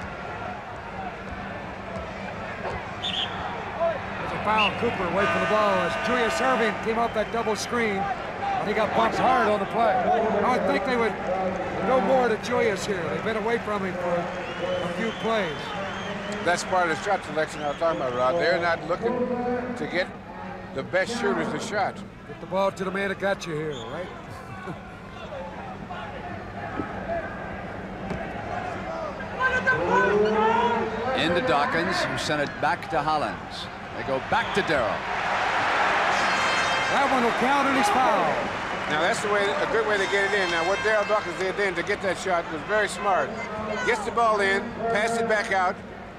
There's a foul. Cooper away from the ball as Julius Irving came up that double screen, and he got bumped hard on the play. I would think they would go more to Julius here. They've been away from him for a few plays. That's part of the shot selection I was talking about, Rod. They're not looking to get the best shooters the shot. Get the ball to the man that got you here, right? Into Dawkins, who sent it back to Hollins. They go back to Darrell. That one will count, and he's fouled. Now that's the way, a good way to get it in. Now what Darrell Dawkins did then to get that shot was very smart. Gets the ball in, pass it back out,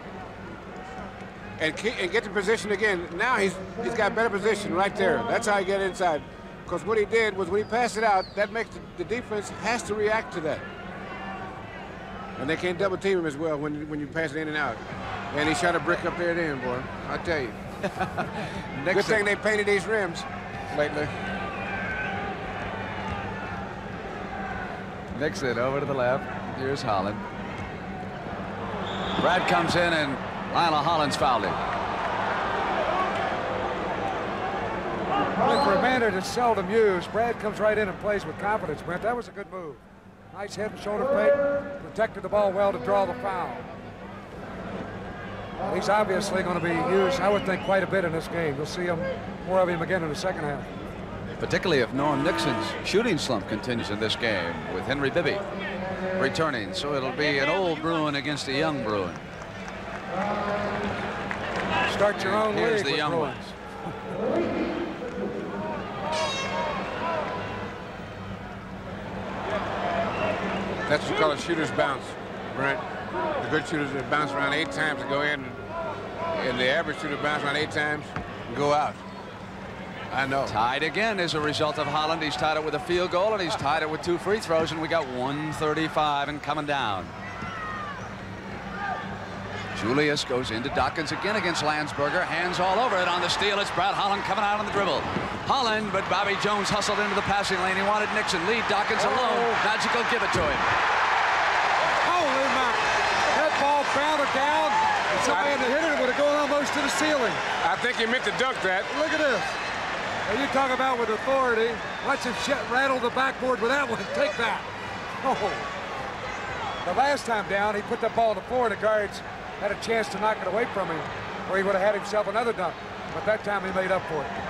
and, keep, and get the position again. Now he's he's got better position right there. That's how he get inside. Because what he did was when he passed it out, that makes the, the defense has to react to that. And they can't double team him as well when when you pass it in and out. And he shot a brick up there then, boy. I tell you. Good thing they painted these rims lately. Nixon over to the left. Here's Holland. Brad comes in, and Lionel Hollins fouled him. Well, for a man that is seldom used, Brad comes right in and plays with confidence, Brent. That was a good move. Nice head and shoulder fake. Protected the ball well to draw the foul. He's obviously going to be used, I would think, quite a bit in this game. You'll see him, more of him again in the second half. Particularly if Norm Nixon's shooting slump continues in this game with Henry Bibby returning. So it'll be an old Bruin against a young Bruin. Start your own Here's league the with young Bruins. ones. That's what you call a shooter's bounce, Brent. The good shooters that bounce around eight times and go in, and the average shooter bounce around eight times and go out. I know. Tied again as a result of Holland. He's tied it with a field goal, and he's tied it with two free throws, and we got one thirty-five and coming down. Julius goes into Dawkins again against Landsberger. Hands all over it on the steal. It's Brad Holland coming out on the dribble. Holland, but Bobby Jones hustled into the passing lane. He wanted Nixon. Lead Dawkins oh. alone. Magic will give it to him. Holy mountain. That ball bounded down. And somebody in the hitter would have gone almost to the ceiling. I think he meant to dunk that. Look at this. And you talk about with authority. Watch him shit rattle the backboard with that one. Take that. Oh. The last time down, he put the ball on the floor, and the guards had a chance to knock it away from him, or he would have had himself another dunk. But that time he made up for it.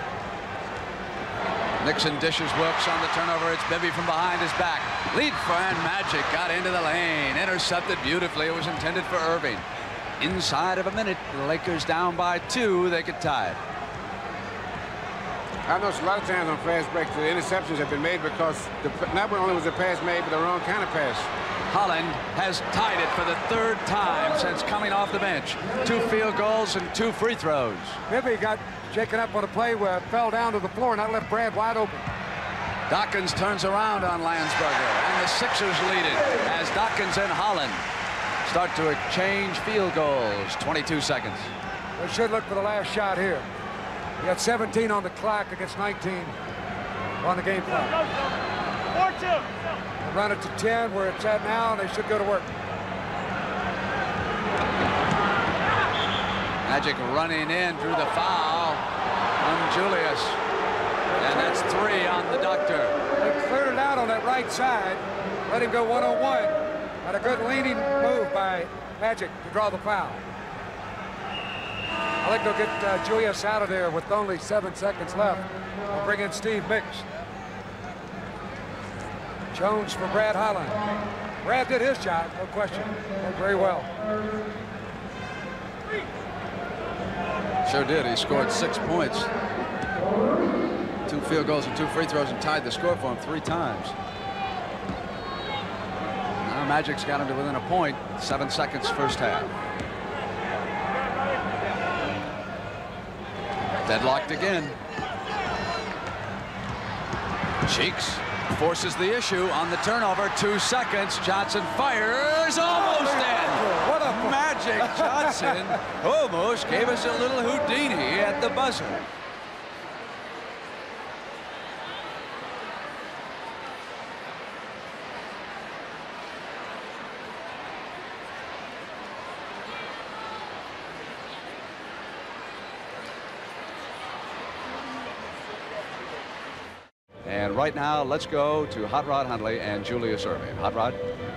Nixon dishes Wilkes on the turnover. It's Bibby from behind his back. Lead for and Magic got into the lane. Intercepted beautifully. It was intended for Irving. Inside of a minute, the Lakers down by two. They could tie it. I've noticed a lot of times on fast breaks the interceptions have been made because the, not only was the pass made, but the wrong kind of pass. Holland has tied it for the third time since coming off the bench. Two field goals and two free throws. Bibby got shaken up on a play where it fell down to the floor, and that left Brad wide open. Dawkins turns around on Landsberger, and the Sixers lead it as Dawkins and Holland start to exchange field goals. twenty-two seconds. They should look for the last shot here. You got seventeen on the clock against nineteen on the game clock. four two. Run it to ten where it's at now, and they should go to work. Magic running in, drew the foul on Julius. And that's three on the Doctor. They cleared it out on that right side. Let him go one-on-one. Had a good leaning move by Magic to draw the foul. I think they'll get uh, Julius out of there with only seven seconds left. We'll bring in Steve Mix. Jones for Brad Holland. Brad did his job, no question. Did very well. Sure did. He scored six points. Two field goals and two free throws and tied the score for him three times. Now Magic's got him to within a point. Seven seconds first half. Deadlocked again. Cheeks forces the issue on the turnover. Two seconds. Johnson fires. Almost in. What a Magic Johnson almost gave us a little Houdini at the buzzer. And right now, let's go to Hot Rod Hundley and Julius Irving. Hot Rod?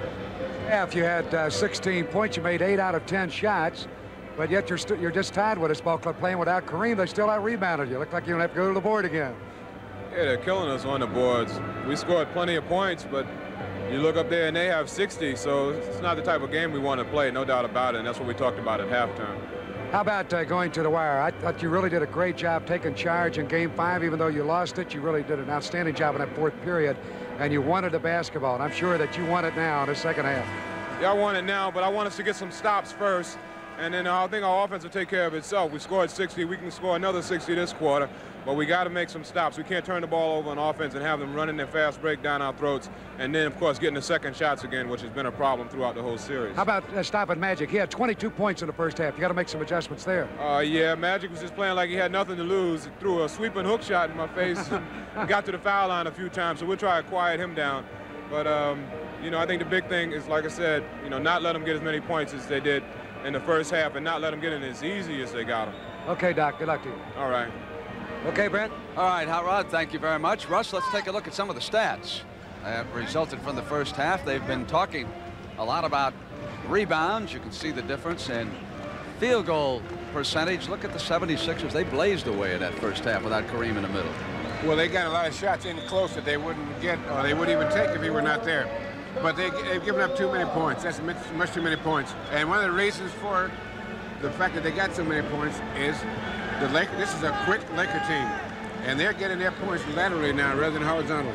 Yeah, if you had uh, sixteen points, you made eight out of ten shots, but yet you're, you're just tied with this ball club playing without Kareem. They still out-rebounded you. Look like you're going to have to go to the board again. Yeah, they're killing us on the boards. We scored plenty of points, but you look up there and they have sixty, so it's not the type of game we want to play, no doubt about it, and that's what we talked about at halftime. How about uh, going to the wire? I thought you really did a great job taking charge in game five. Even though you lost it, you really did an outstanding job in that fourth period, and you wanted the basketball, and I'm sure that you want it now in the second half. Yeah, I want it now, but I want us to get some stops first, and then I think our offense will take care of itself. We scored sixty. We can score another sixty this quarter, but we got to make some stops. We can't turn the ball over on offense and have them running their fast break down our throats, and then, of course, getting the second shots again, which has been a problem throughout the whole series. How about uh, stopping Magic? He had twenty-two points in the first half. You got to make some adjustments there. Uh, yeah, Magic was just playing like he had nothing to lose. He threw a sweeping hook shot in my face and got to the foul line a few times, so we'll try to quiet him down. But, um, you know, I think the big thing is, like I said, you know, not let them get as many points as they did in the first half and not let them get in as easy as they got them. Okay, Doc, good luck to you. All right. Okay, Brent? All right, Hot Rod, thank you very much. Russ, let's take a look at some of the stats that resulted from the first half. They've been talking a lot about rebounds. You can see the difference in field goal percentage. Look at the seventy-sixers. They blazed away in that first half without Kareem in the middle. Well, they got a lot of shots in close that they wouldn't get or they wouldn't even take if he were not there. But they, they've given up too many points. That's much, much too many points. And one of the reasons for the fact that they got so many points is the Lakers. This is a quick Laker team, and they're getting their points laterally now rather than horizontally.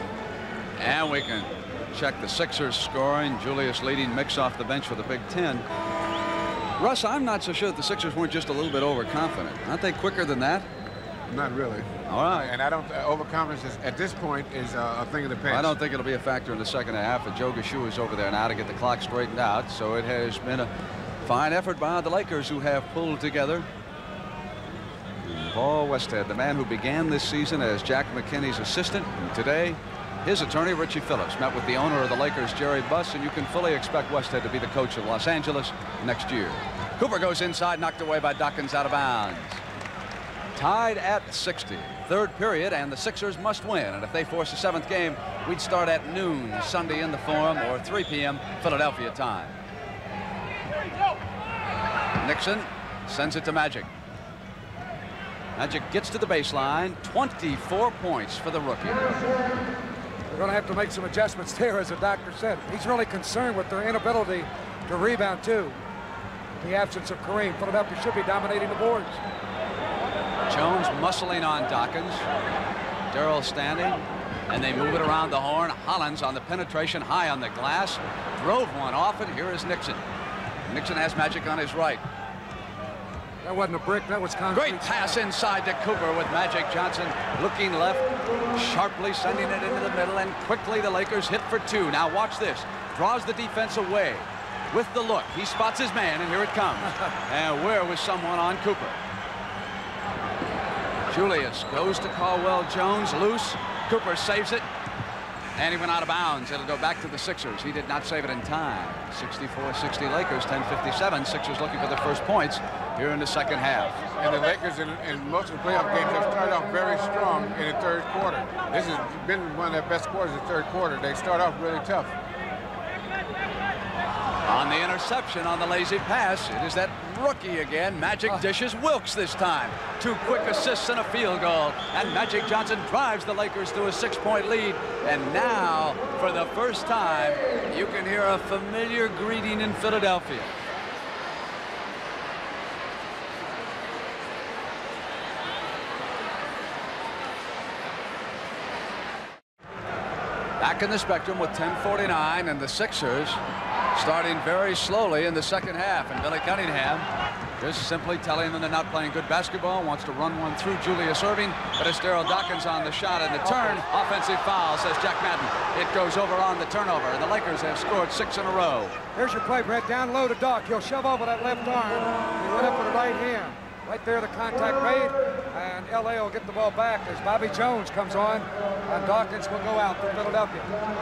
And we can check the Sixers scoring. Julius leading Mix off the bench for the Big Ten. Russ, I'm not so sure that the Sixers weren't just a little bit overconfident. Aren't they quicker than that? Not really. All right. And I don't, uh, overconfidence is, at this point is uh, a thing of the past. I don't think it'll be a factor in the second half. And Joe Gushue is over there now to get the clock straightened out. So it has been a fine effort by the Lakers, who have pulled together. And Paul Westhead, the man who began this season as Jack McKinney's assistant, and today his attorney, Richie Phillips, met with the owner of the Lakers, Jerry Buss, and you can fully expect Westhead to be the coach of Los Angeles next year. Cooper goes inside, knocked away by Dawkins, out of bounds. Tied at sixty. Third period, and the Sixers must win. And if they force a seventh game, we'd start at noon Sunday in the Forum, or three P M Philadelphia time. Nixon sends it to Magic. Magic gets to the baseline. twenty-four points for the rookie. They're going to have to make some adjustments there, as the doctor said. He's really concerned with their inability to rebound, too. In the absence of Kareem, Philadelphia should be dominating the boards. Jones muscling on Dawkins. Darrell standing, and they move it around the horn. Hollins on the penetration, high on the glass. Drove one off it. Here is Nixon. Nixon has Magic on his right. That wasn't a brick, that was concrete. Great pass inside to Cooper with Magic Johnson looking left, sharply sending it into the middle, and quickly the Lakers hit for two. Now watch this. Draws the defense away with the look. He spots his man, and here it comes. And where was someone on Cooper? Julius goes to Caldwell Jones, loose. Cooper saves it, and he went out of bounds. It'll go back to the Sixers. He did not save it in time. sixty-four sixty Lakers, ten fifty-seven. Sixers looking for the first points here in the second half. And the Lakers in, in most of the playoff games have started off very strong in the third quarter. This has been one of their best quarters in the third quarter. They start off really tough. On the interception, on the lazy pass, it is that rookie again. Magic dishes Wilkes this time. Two quick assists and a field goal. And Magic Johnson drives the Lakers to a six-point lead. And now, for the first time, you can hear a familiar greeting in Philadelphia. Back in the Spectrum with ten forty-nine, and the Sixers starting very slowly in the second half. And Billy Cunningham just simply telling them they're not playing good basketball, wants to run one through Julius Erving, but it's Darrell Dawkins on the shot and the turn. Offensive foul, says Jack Madden. It goes over on the turnover, and the Lakers have scored six in a row. Here's your play, Brett. Down low to Doc. He'll shove over that left arm. He went up with the right hand. Right there, the contact made, and L A will get the ball back as Bobby Jones comes on, and Dawkins will go out for Philadelphia.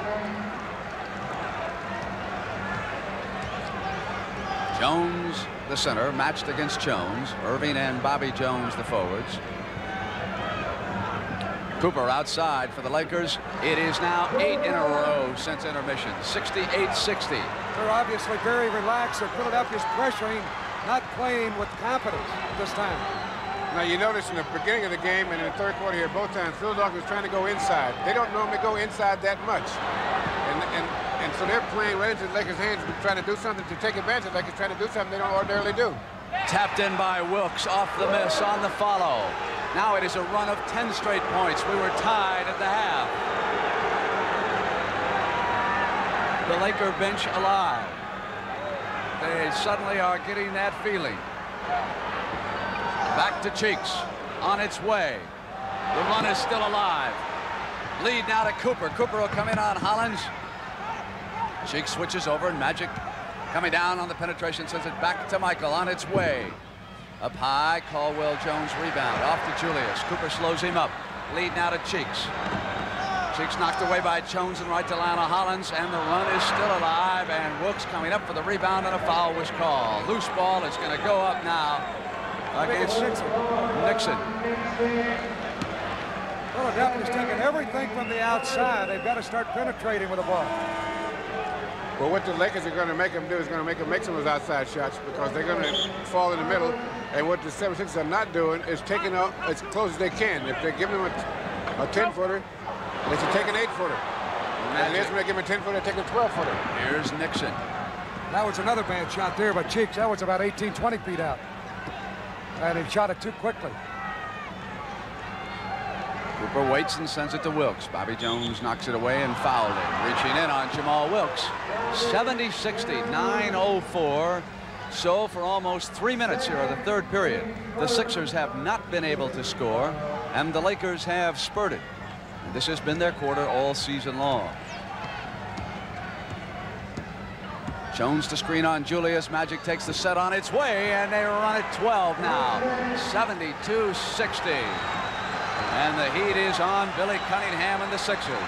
Jones, the center, matched against Jones. Erving and Bobby Jones, the forwards. Cooper outside for the Lakers. It is now eight in a row since intermission, sixty-eight sixty. They're obviously very relaxed, and Philadelphia's pressuring, not playing with confidence this time. Now you notice in the beginning of the game and in the third quarter here, both times, Philadelphia was trying to go inside. They don't normally go inside that much. And, and, and so they're playing right into the Lakers' hands, trying to do something to take advantage of the Lakers, trying to do something they don't ordinarily do. Tapped in by Wilkes, off the miss, on the follow. Now it is a run of ten straight points. We were tied at the half. The Laker bench alive. They suddenly are getting that feeling. Back to Cheeks, on its way. The run is still alive. Lead now to Cooper. Cooper will come in on Hollins. Cheeks switches over, and Magic coming down on the penetration, sends it back to Michael, on its way. Up high, Caldwell Jones rebound, off to Julius. Cooper slows him up. Lead now to Cheeks. Cheeks knocked away by Jones, and right to Lionel Hollins, and the run is still alive, and Wilkes coming up for the rebound, and a foul was called. Loose ball is going to go up now against Nixon. Philadelphia's taking everything from the outside. They've got to start penetrating with the ball. Well, what the Lakers are going to make them do is going to make them make some of those outside shots, because they're going to fall in the middle. And what the seventy-sixers are not doing is taking out as close as they can. If they're giving them a, a ten-footer, they should take an eight-footer. And if they give them a ten-footer, they take a twelve-footer. Here's Nixon. That was another bad shot there by Cheeks. That was about eighteen, twenty feet out. And he shot it too quickly. Cooper waits and sends it to Wilkes. Bobby Jones knocks it away and fouled it. Reaching in on Jamal Wilkes. seventy sixty, nine oh four. So for almost three minutes here of the third period, the Sixers have not been able to score. And the Lakers have spurted. This has been their quarter all season long. Jones to screen on Julius. Magic takes the set on its way, and they run it twelve now. seventy-two sixty. And the heat is on Billy Cunningham and the Sixers.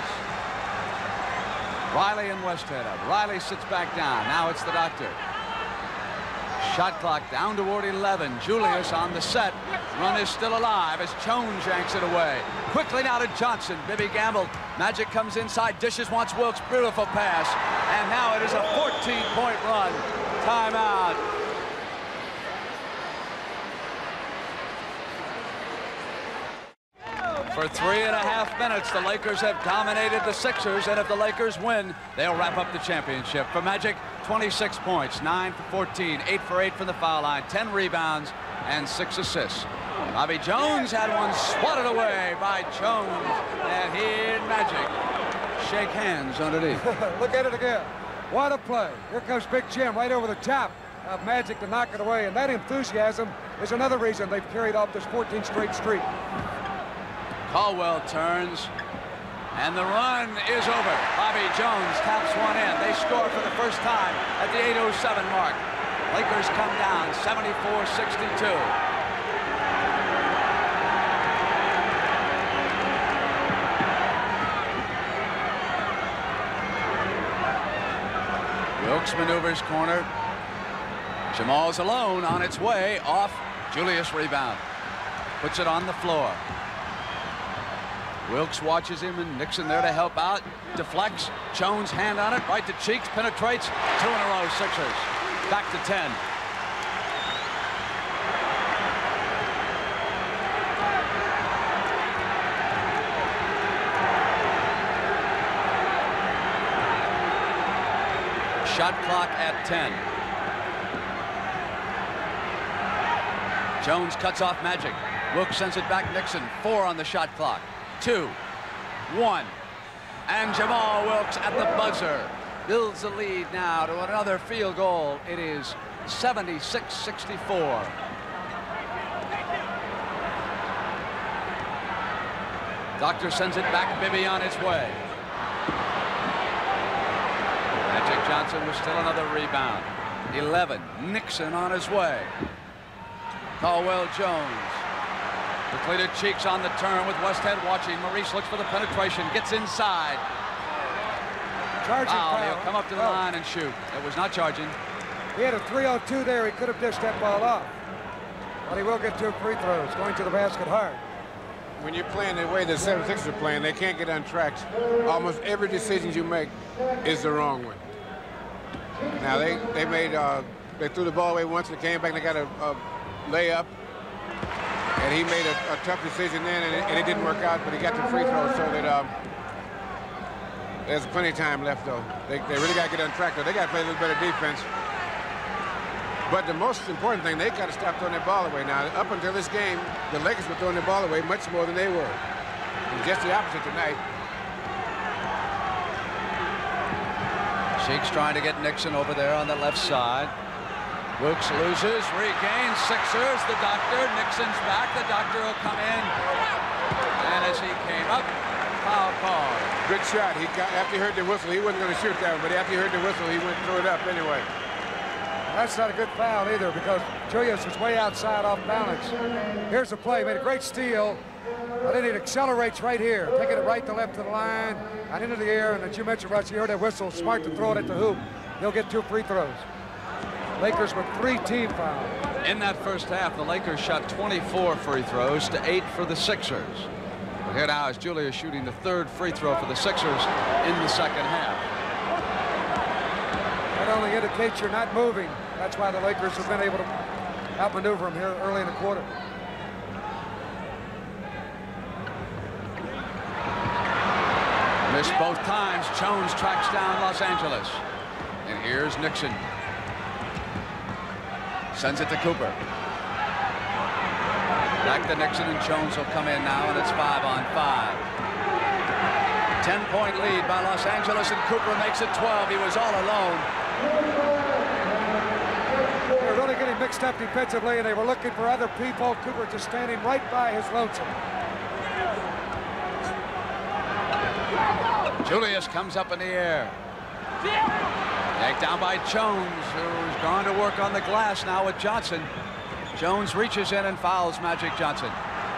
Riley and Westhead up. Riley sits back down. Now it's the doctor. Shot clock down toward eleven. Julius on the set. Run is still alive as Jones yanks it away. Quickly now to Johnson. Bibby gambled. Magic comes inside. Dishes, wants Wilkes. Beautiful pass. And now it is a fourteen point run. Timeout. For three and a half minutes, the Lakers have dominated the Sixers, and if the Lakers win, they'll wrap up the championship. For Magic, twenty-six points, nine for fourteen, eight for eight from the foul line, ten rebounds, and six assists. Bobby Jones had one swatted away by Jones, and he and Magic shake hands underneath. Look at it again. What a play. Here comes Big Jim right over the top of Magic to knock it away, and that enthusiasm is another reason they've carried off this fourteen straight streak. Caldwell turns, and the run is over. Bobby Jones taps one in. They score for the first time at the eight oh seven mark. Lakers come down seventy-four sixty-two. Wilkes maneuvers corner. Jamal's alone on its way off. Julius rebound. Puts it on the floor. Wilkes watches him, and Nixon there to help out. Deflects. Jones hand on it. Right to Cheeks. Penetrates. Two in a row. Sixers. Back to ten. Shot clock at ten. Jones cuts off Magic. Wilkes sends it back. Nixon. Four on the shot clock. Two, one, and Jamal Wilkes at the buzzer builds the lead now to another field goal. It is seventy-six sixty-four. Doctor sends it back. Bibby on its way. Magic Johnson with still another rebound. eleven. Nixon on his way. Caldwell Jones. Quickly to Cheeks on the turn with Westhead watching. Maurice looks for the penetration, gets inside. Charging foul. foul. He'll come up to the oh. line and shoot. It was not charging. He had a three on two there. He could have dished that ball off. But he will get two free throws. Going to the basket hard. When you're playing the way the seventy-sixers are playing, they can't get on tracks. Almost every decision you make is the wrong one. Now, they, they made, uh, they threw the ball away once and came back and they got a, a layup. And he made a, a tough decision then, and it, and it didn't work out, but he got the free throw, so that um, there's plenty of time left, though. They, they really got to get on track, though. They got to play a little better defense. But the most important thing, they got to stop throwing their ball away. Now, up until this game, the Lakers were throwing their ball away much more than they were. And just the opposite tonight. Cheeks trying to get Nixon over there on the left side. Wilkes loses, regains. Sixers, the doctor. Nixon's back. The doctor will come in. And as he came up, foul call. Good shot. He got, after he heard the whistle, he wasn't going to shoot that one, but after he heard the whistle, he went and threw it up anyway. That's not a good foul either, because Julius was way outside off balance. Here's the play. Made a great steal. But then it accelerates right here, taking it right to left of the line and into the air. And as you mentioned, Russ, you heard that whistle. Smart to throw it at the hoop. He'll get two free throws. Lakers with three team fouls. In that first half, the Lakers shot twenty-four free throws to eight for the Sixers. But here now is Julius shooting the third free throw for the Sixers in the second half. That only indicates you're not moving. That's why the Lakers have been able to outmaneuver him here early in the quarter. Missed both times. Jones tracks down Los Angeles. And here's Nixon. Sends it to Cooper. Back to Nixon, and Jones will come in now, and it's five on five. ten point lead by Los Angeles, and Cooper makes it twelve. He was all alone. They were really getting mixed up defensively, and they were looking for other people. Cooper just standing right by his lonesome. Julius comes up in the air. Taken down by Jones, who's gone to work on the glass now with Johnson. Jones reaches in and fouls Magic Johnson.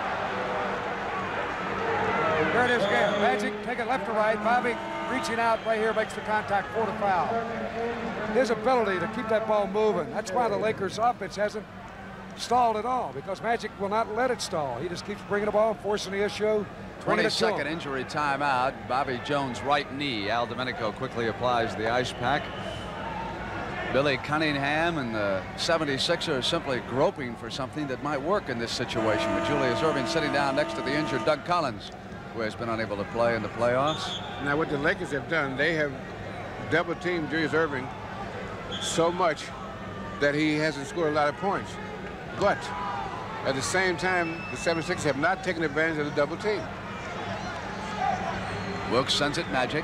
There it is again. Magic take it left to right. Bobby reaching out right here makes the contact for the foul. His ability to keep that ball moving. That's why the Lakers offense hasn't stalled at all, because Magic will not let it stall. He just keeps bringing the ball, forcing the issue. twenty-second injury timeout. Bobby Jones' right knee. Al Domenico quickly applies the ice pack. Billy Cunningham and the seventy-sixers simply groping for something that might work in this situation, with Julius Erving sitting down next to the injured Doug Collins, who has been unable to play in the playoffs. Now, what the Lakers have done, they have double-teamed Julius Erving so much that he hasn't scored a lot of points. But at the same time, the seventy-sixers have not taken advantage of the double team. Wilkes sends it Magic.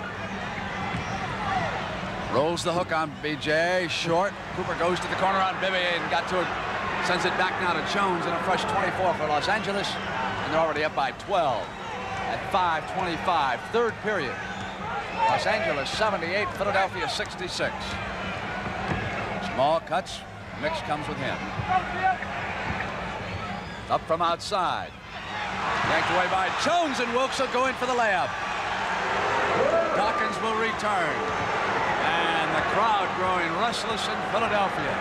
Rolls the hook on B J. Short. Cooper goes to the corner on Bibby and got to it. Sends it back now to Jones, and a fresh twenty-four for Los Angeles. And they're already up by twelve at five twenty-five. Third period. Los Angeles seventy-eight, Philadelphia sixty-six. Small cuts. Mix comes with him. Up from outside. Yanked away by Jones, and Wilkes will go in for the layup. Dawkins will return. And the crowd growing restless in Philadelphia.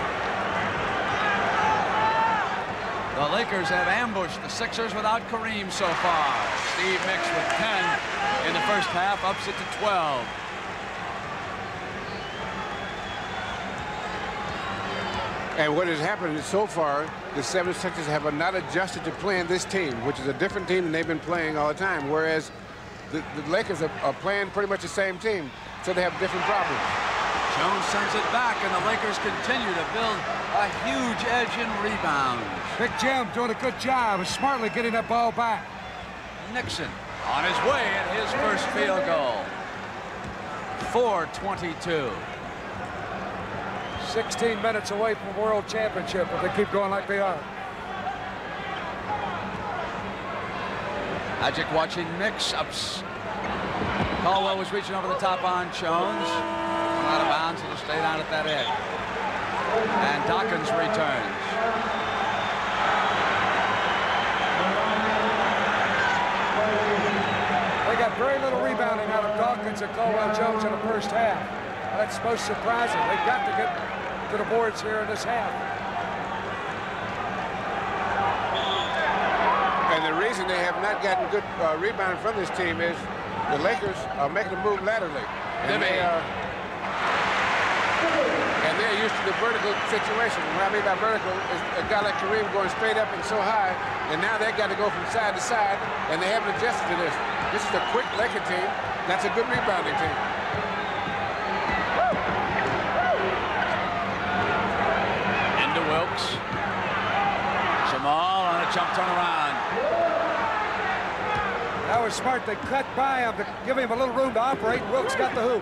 The Lakers have ambushed the Sixers without Kareem so far. Steve Mix with ten in the first half, ups it to twelve. And what has happened is so far, the seventy-sixers have not adjusted to playing this team, which is a different team than they've been playing all the time, whereas the, the Lakers are, are playing pretty much the same team, so they have different problems. Jones sends it back, and the Lakers continue to build a huge edge in rebounds. Big Jim doing a good job of smartly getting that ball back. Nixon on his way at his first field goal. four twenty-two. sixteen minutes away from World Championship if they keep going like they are. Magic watching Mix ups. Caldwell was reaching over the top on Jones. Out of bounds, it'll stay down at that edge. And Dawkins returns. They got very little rebounding out of Dawkins and Caldwell Jones in the first half. That's most surprising. They've got to get to the boards here in this half. And the reason they have not gotten good uh, rebounding from this team is the Lakers are making a move laterally. And they are, and they're used to the vertical situation. What I mean by vertical is a guy like Kareem going straight up and so high, and now they've got to go from side to side, and they haven't adjusted to this. This is a quick Laker team. That's a good rebounding team. Into Wilkes. Jamal on a jump turnaround. That was smart. They cut by him to give him a little room to operate. Wilkes got the hoop.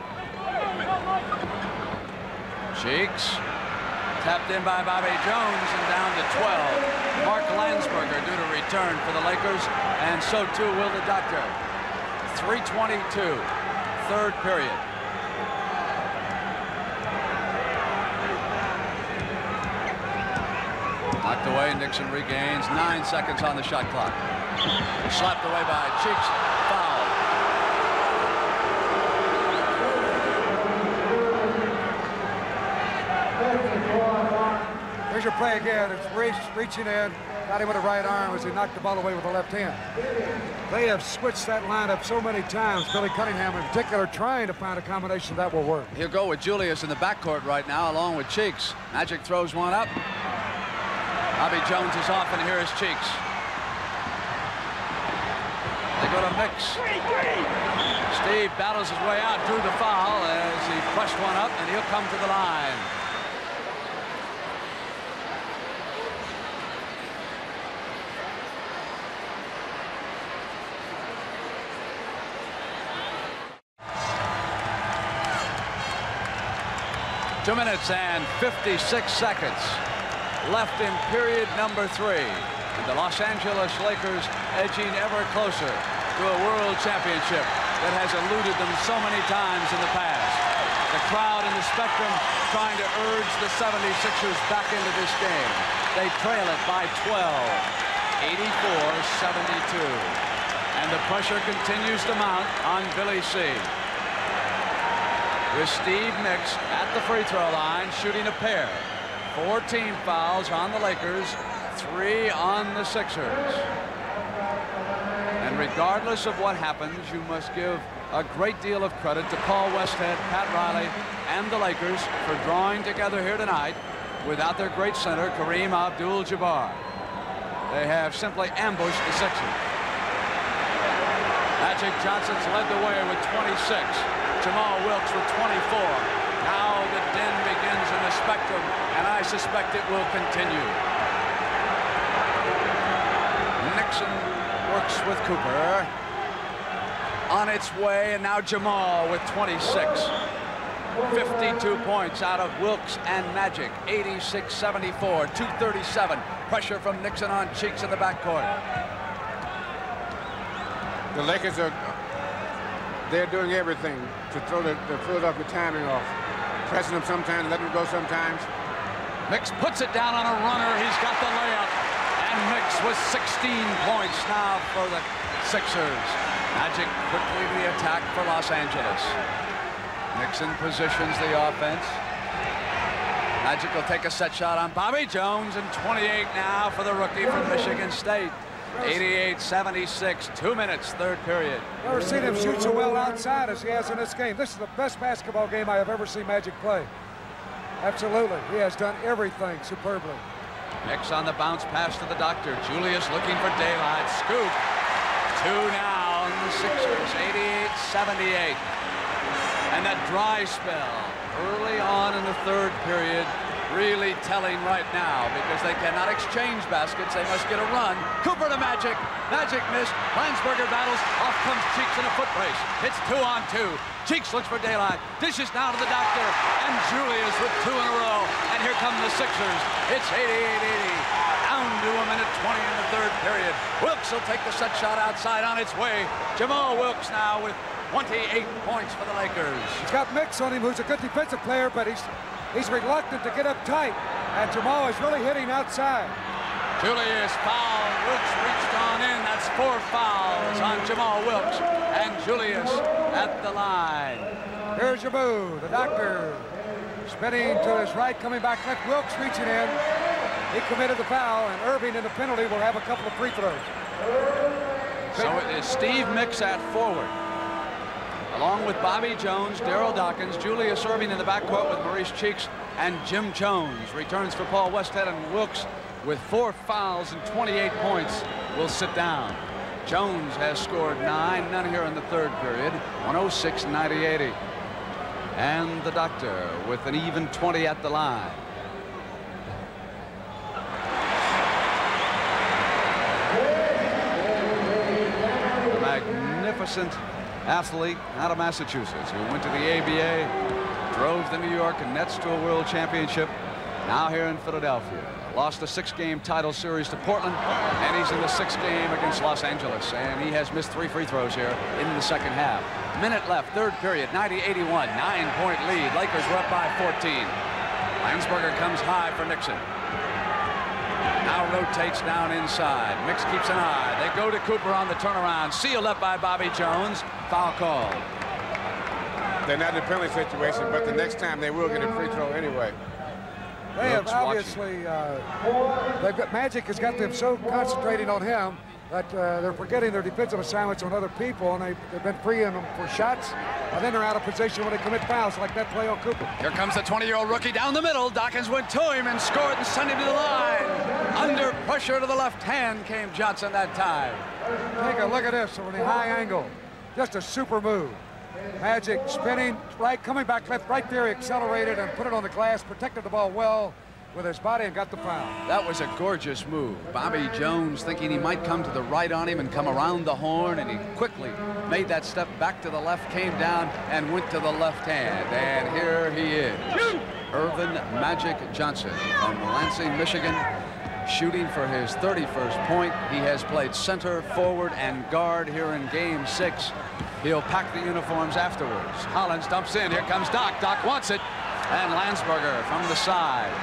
Cheeks tapped in by Bobby Jones and down to twelve. Mark Landsberger due to return for the Lakers, and so too will the Doctor. three twenty-two, third period. Knocked away, Nixon regains. Nine seconds on the shot clock. Slapped away by Cheeks. Foul. Here's your play again. It's reach, reaching in. Got him with the right arm as he knocked the ball away with the left hand. They have switched that lineup so many times. Billy Cunningham in particular trying to find a combination that will work. He'll go with Julius in the backcourt right now along with Cheeks. Magic throws one up. Bobby Jones is off, and here is Cheeks. They go to Mix. Steve battles his way out, drew the foul as he pushed one up, and he'll come to the line. Two minutes and fifty-six seconds left in period number three. And the Los Angeles Lakers edging ever closer to a world championship. that has eluded them so many times in the past. The crowd in the Spectrum trying to urge the seventy-sixers back into this game. They trail it by twelve, eighty-four seventy-two. And the pressure continues to mount on Billy C. With Steve Mix at the free throw line shooting a pair. Four team fouls on the Lakers, three on the Sixers. And regardless of what happens, you must give a great deal of credit to Paul Westhead, Pat Riley, and the Lakers for drawing together here tonight without their great center, Kareem Abdul-Jabbar. They have simply ambushed the Sixers. Magic Johnson's led the way with twenty-six. Jamal Wilkes with twenty-four. Now the din begins in the Spectrum, and I suspect it will continue. Nixon works with Cooper. On its way, and now Jamal with twenty-six. fifty-two points out of Wilkes and Magic. eighty-six seventy-four, two thirty-seven. Pressure from Nixon on Cheeks in the backcourt. The Lakers are, they're doing everything to throw the, the Philadelphia timing off. Pressing them sometimes, letting them go sometimes. Mix puts it down on a runner. He's got the layup. And Mix with sixteen points now for the Sixers. Magic quickly to the attack for Los Angeles. Nixon positions the offense. Magic will take a set shot on Bobby Jones, and twenty-eight now for the rookie from Michigan State. eighty-eight seventy-six, two minutes, third period. Never seen him shoot so well outside as he has in this game. This is the best basketball game I have ever seen Magic play. Absolutely, he has done everything superbly. Mix on the bounce pass to the doctor. Julius looking for daylight. Scoop. Two now on the Sixers, eighty-eight seventy-eight. And that dry spell early on in the third period really telling right now, because they cannot exchange baskets. They must get a run. Cooper to Magic. Magic missed. Landsberger battles. Off comes Cheeks in a foot race. It's two on two. Cheeks looks for daylight. Dishes now to the doctor. And Julius with two in a row. And here come the Sixers. It's eighty-eight eighty. Down to a minute twenty in the third period. Wilkes will take the set shot outside on its way. Jamal Wilkes now with twenty-eight points for the Lakers. He's got Mix on him, who's a good defensive player, but he's He's reluctant to get up tight, and Jamal is really hitting outside. Julius foul. Wilkes reached on in. That's four fouls on Jamal Wilkes, and Julius at the line. Here's Jabu, the doctor, spinning to his right, coming back left. Wilkes reaching in. He committed the foul, and Irving in the penalty will have a couple of free throws. So it is Steve Mix at forward, along with Bobby Jones, Daryl Dawkins, Julius Irving in the backcourt with Maurice Cheeks, and Jim Jones returns for Paul Westhead, and Wilkes with four fouls and twenty-eight points will sit down. Jones has scored nine, none here in the third period, one oh six ninety eighty. And the doctor with an even twenty at the line. The magnificent athlete out of Massachusetts who went to the A B A, drove the New York Nets to a world championship, now here in Philadelphia. Lost a six-game title series to Portland, and he's in the sixth game against Los Angeles, and he has missed three free throws here in the second half. Minute left, third period, ninety eighty-one, nine-point lead. Lakers were up by fourteen. Landsberger comes high for Nixon. Now rotates down inside. Mix keeps an eye. They go to Cooper on the turnaround. Sealed up by Bobby Jones. Foul called. They're not in a penalty situation, but the next time they will get a free throw anyway. They have obviously, uh, they've got, Magic has got them so concentrating on him that uh, they're forgetting their defensive assignments on other people, and they, they've been freeing them for shots, and then they're out of position when they commit fouls like that play on Cooper. Here comes the twenty-year-old rookie down the middle. Dawkins went to him and scored and sent him to the line. Under pressure to the left hand came Johnson that time. Take a look at this from the high angle. Just a super move. Magic spinning right, coming back left, right there. He accelerated and put it on the glass, protected the ball well with his body and got the foul. That was a gorgeous move. Bobby Jones thinking he might come to the right on him and come around the horn, and he quickly made that step back to the left, came down and went to the left hand. And here he is, Earvin Magic Johnson from Lansing, Michigan, shooting for his thirty-first point. He has played center, forward, and guard here in game six. He'll pack the uniforms afterwards. Hollins dumps in. Here comes Doc. Doc wants it. And Landsberger from the side.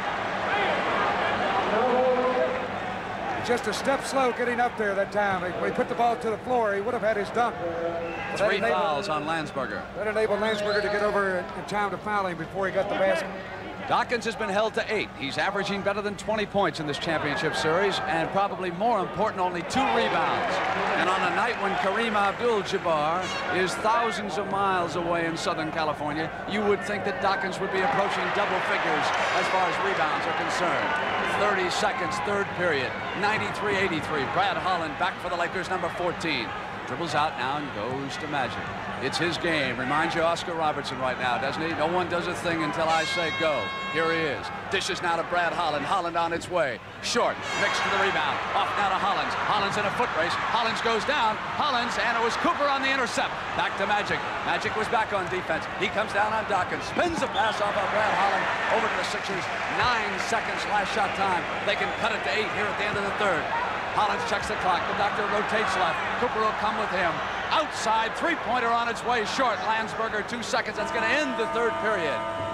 Just a step slow getting up there that time. When he put the ball to the floor, he would have had his dunk. Three fouls on Landsberger. That enabled Landsberger to get over in time to foul him before he got the basket. Dawkins has been held to eight. He's averaging better than twenty points in this championship series, and probably more important, only two rebounds. And on a night when Kareem Abdul-Jabbar is thousands of miles away in Southern California, you would think that Dawkins would be approaching double figures as far as rebounds are concerned. thirty seconds, third period, ninety-three eighty-three. Brad Holland back for the Lakers, number fourteen. Dribbles out now and goes to Magic. It's his game. Reminds you of Oscar Robertson right now, doesn't he? No one does a thing until I say go. Here he is. Dishes now to Brad Holland. Holland on its way. Short. Mixed to the rebound. Off now to Hollins. Hollins in a foot race. Hollins goes down. Hollins, and it was Cooper on the intercept. Back to Magic. Magic was back on defense. He comes down on Dawkins. Spins the pass off of Brad Holland over to the Sixers. Nine seconds last shot time. They can cut it to eight here at the end of the third. Hollins checks the clock. The doctor rotates left. Cooper will come with him. Outside, three-pointer on its way short. Landsberger, two seconds. That's going to end the third period.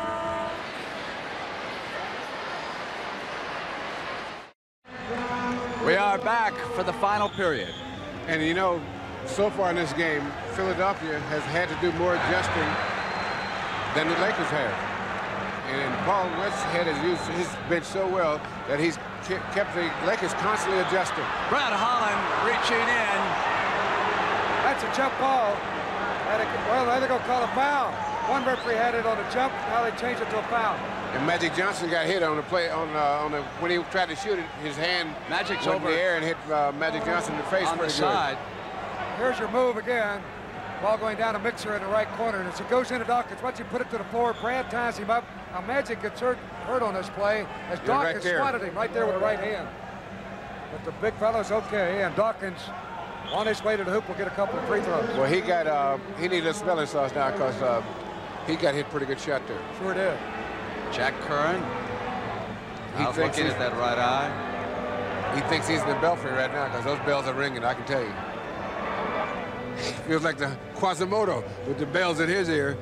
We are back for the final period. And you know, so far in this game, Philadelphia has had to do more adjusting than the Lakers have. And Paul Westhead has used his bench so well that he's kept the Lakers constantly adjusting. Brad Holland reaching in. That's a jump ball. Well, they're going to call a foul. One referee had it on a jump. Now they changed it to a foul. And Magic Johnson got hit on the play on uh, on the when he tried to shoot it. His hand Magic's went over in the air and hit uh, Magic Johnson in the face. On the side. Good. Here's your move again. Ball going down to Mixer in the right corner. And as it goes into Dawkins, once you put it to the floor, Brad ties him up. Now Magic gets hurt, hurt on this play as You're Dawkins right swatted him right there with the right hand. But the big fellow's okay, and Dawkins on his way to the hoop will get a couple of free throws. Well, he got uh, he needed a smelling sauce now because uh, he got hit pretty good shot there. Sure did. Jack Curran. He Out thinks looking he's at that right eye. He thinks he's in the belfry right now because those bells are ringing. I can tell you. Feels like the Quasimodo with the bells in his ear.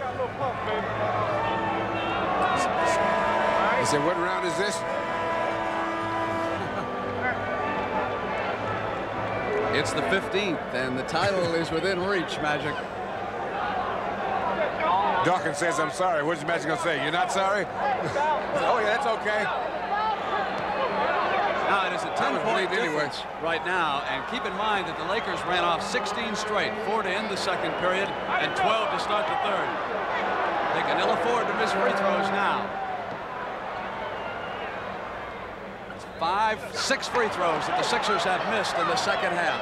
He said, "What round is this?" It's the fifteenth, and the title is within reach, Magic. Dawkins says, "I'm sorry." What's Magic gonna say? You're not sorry? Oh yeah, that's okay. Now it is a ten-point anyway. difference right now, and keep in mind that the Lakers ran off sixteen straight, four to end the second period, and twelve to start the third. They can ill afford to miss free throws now. It's five, six free throws that the Sixers have missed in the second half.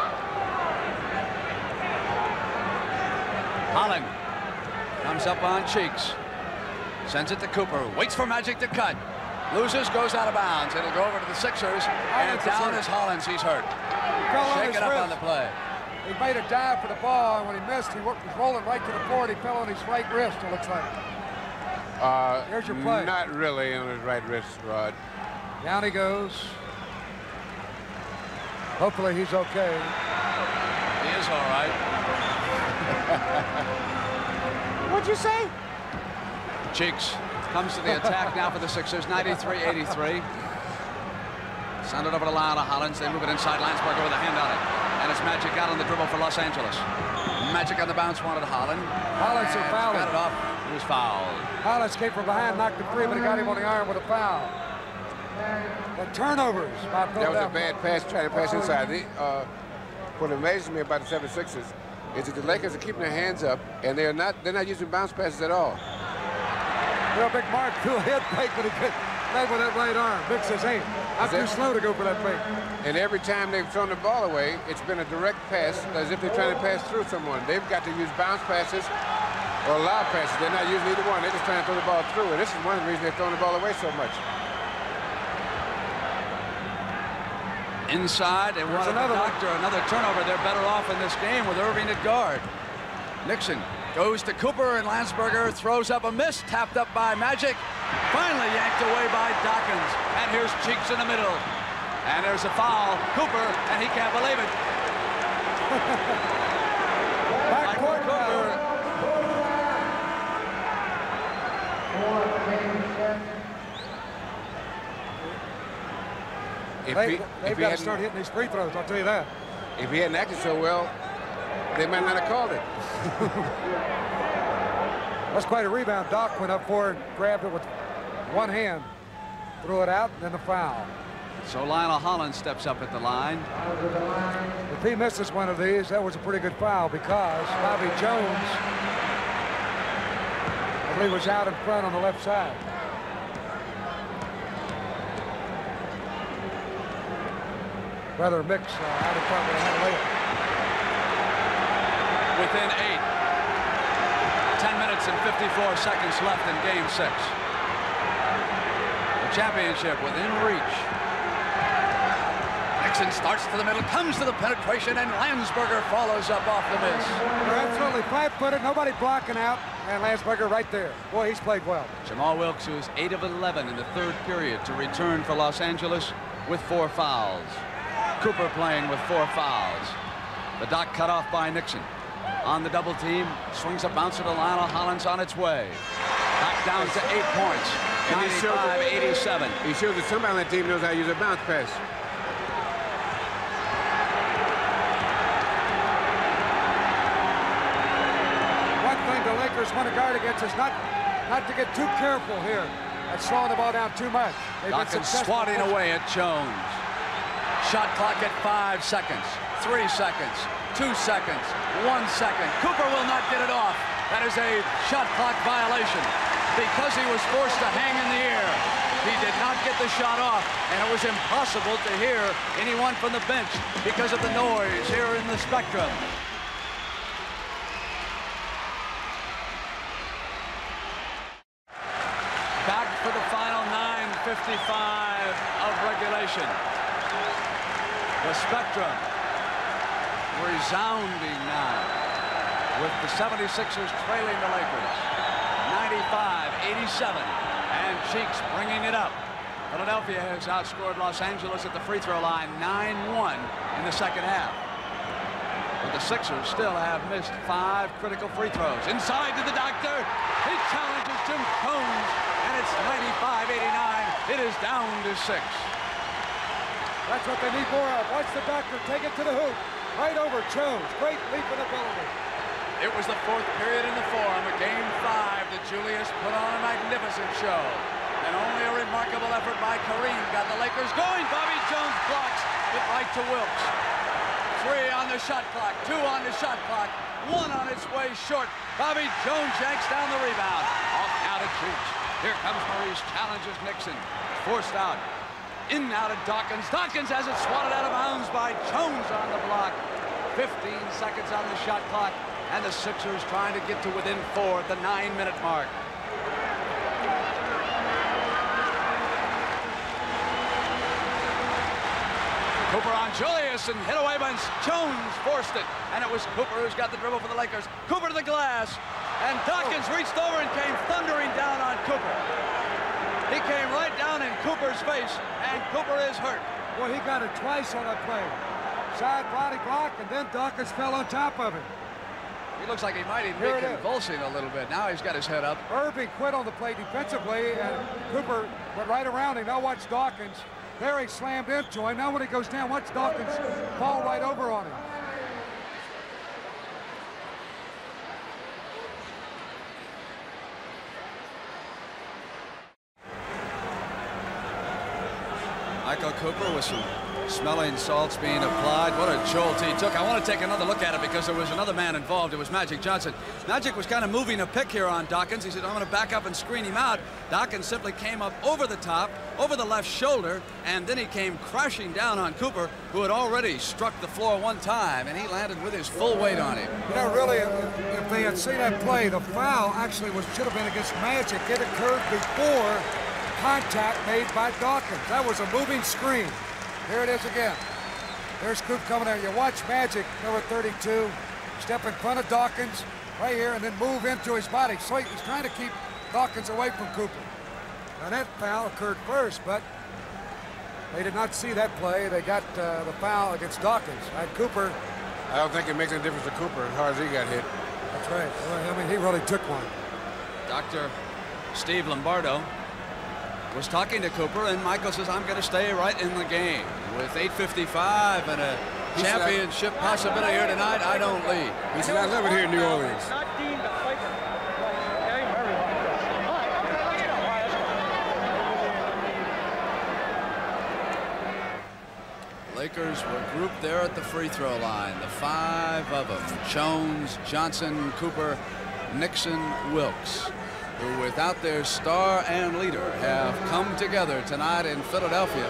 Holland comes up on Cheeks, sends it to Cooper, waits for Magic to cut. Loses, goes out of bounds. It'll go over to the Sixers, and down is Hollins. He's hurt. Shake it up on the play. He made a dive for the ball, and when he missed, he was rolling right to the floor, and he fell on his right wrist, it looks like. Uh, Here's your play. Not really on his right wrist, Rod. Down he goes. Hopefully he's okay. He is all right. What'd you say? Cheeks comes to the attack now for the Sixers, ninety-three eighty-three. Send it over to Lyle Hollins. They move it inside. Landsberger with a hand on it. And it's Magic out on the dribble for Los Angeles. Magic on the bounce wanted Holland. Hollins will foul Got him. it off. He was fouled. Hollins came from behind, knocked him free, but he got him on the arm with a foul. The turnovers by That was a Philadelphia. bad pass, trying to pass inside. The, uh, what amazes me about the seventy-sixers is that the Lakers are keeping their hands up, and they're not they're not using bounce passes at all. Real big mark threw a head fake, but he could lay with that right arm. Vic says, hey, I'm too slow to go for that fake. And every time they've thrown the ball away, it's been a direct pass, as if they're trying to pass through someone. They've got to use bounce passes or lob passes. They're not using either one. They're just trying to throw the ball through. And this is one of the reasons they're throwing the ball away so much. Inside, and one another doctor, another turnover. They're better off in this game with Irving at guard. Nixon goes to Cooper, and Landsberger throws up a miss, tapped up by Magic. Finally yanked away by Dawkins. And here's Cheeks in the middle. And there's a foul. Cooper, and he can't believe it. Back By If they, he, they've if he got to hadn't- start hitting these free throws, I'll tell you that. If he hadn't acted so well, they might not have called it. That's quite a rebound. Doc went up for it, grabbed it with one hand, threw it out, and then the foul. So Lionel Hollins steps up at the line. If he misses one of these, that was a pretty good foul because Bobby Jones, I believe, was out in front on the left side. Rather mix uh, out in front with a hand layup. Within eight. ten minutes and fifty-four seconds left in game six. The championship within reach. Nixon starts to the middle, comes to the penetration, and Landsberger follows up off the miss. They're absolutely flat-footed, nobody blocking out, and Landsberger right there. Boy, he's played well. Jamal Wilkes, who's eight of eleven in the third period, to return for Los Angeles with four fouls. Cooper playing with four fouls. The dot cut off by Nixon. On the double team, swings a bouncer to Lionel Hollins on its way. Back down to eight points, ninety-five eighty-seven. He shows that somebody on that team knows how to use a bounce pass. One thing the Lakers want to guard against is not, not to get too careful here at slowing the ball down too much. They've been Dawkins successful. swatting away at Jones. Shot clock at five seconds, three seconds, two seconds, one second. Cooper will not get it off. That is a shot clock violation because he was forced to hang in the air. He did not get the shot off, and it was impossible to hear anyone from the bench because of the noise here in the Spectrum. Back for the final nine fifty-five of regulation. The Spectrum resounding now with the seventy-sixers trailing the Lakers ninety-five eighty-seven, and Cheeks bringing it up. Philadelphia has outscored Los Angeles at the free throw line nine one in the second half. But the Sixers still have missed five critical free throws. Inside to the doctor. He challenges Jim Combs, and it's ninety-five eighty-nine. It is down to six. That's what they need more of. Watch the doctor take it to the hoop. Right over Jones. Great leap of ability. It was the fourth period in the Forum of Game five that Julius put on a magnificent show. And only a remarkable effort by Kareem got the Lakers going. Bobby Jones blocks it right to Wilkes. Three on the shot clock, two on the shot clock, one on its way short. Bobby Jones yanks down the rebound. Off now to Cheeks. Here comes Maurice, challenges Nixon. Forced out. In now to Dawkins. Dawkins has it swatted out of bounds by Jones on the block. fifteen seconds on the shot clock, and the Sixers trying to get to within four at the nine-minute mark. Cooper on Julius and hit away by Jones, forced it, and it was Cooper who's got the dribble for the Lakers. Cooper to the glass, and Dawkins reached over and came thundering down on Cooper. He came right down in Cooper's face, and Cooper is hurt. Well, he got it twice on that play. Side body block, and then Dawkins fell on top of him. He looks like he might even Here be it is. convulsing a little bit. Now he's got his head up. Irving quit on the play defensively, and Cooper went right around him. Now watch Dawkins. There he slammed into him. Now when he goes down, watch Dawkins fall right over on him. Michael Cooper with some smelling salts being applied. What a jolt he took. I want to take another look at it because there was another man involved. It was Magic Johnson. Magic was kind of moving a pick here on Dawkins. He said, I'm going to back up and screen him out. Dawkins simply came up over the top, over the left shoulder, and then he came crashing down on Cooper, who had already struck the floor one time, and he landed with his full weight on him. You know, really, if they had seen that play, the foul actually was should have been against Magic. It occurred before contact made by Dawkins. That was a moving screen. Here it is again. There's Coop coming there. You watch Magic, number thirty-two, step in front of Dawkins right here and then move into his body. So he's trying to keep Dawkins away from Cooper. Now that foul occurred first, but they did not see that play. They got uh, the foul against Dawkins. And Cooper. I don't think it makes any difference to Cooper as hard as he got hit. That's right. Well, I mean, he really took one. Doctor Steve Lombardo was talking to Cooper, and Michael says, I'm going to stay right in the game. With eight fifty-five and a He said, championship possibility here tonight, I don't leave. He said, I love it here in New Orleans. Lakers were grouped there at the free throw line. The five of them, Jones, Johnson, Cooper, Nixon, Wilkes, who without their star and leader have come together tonight in Philadelphia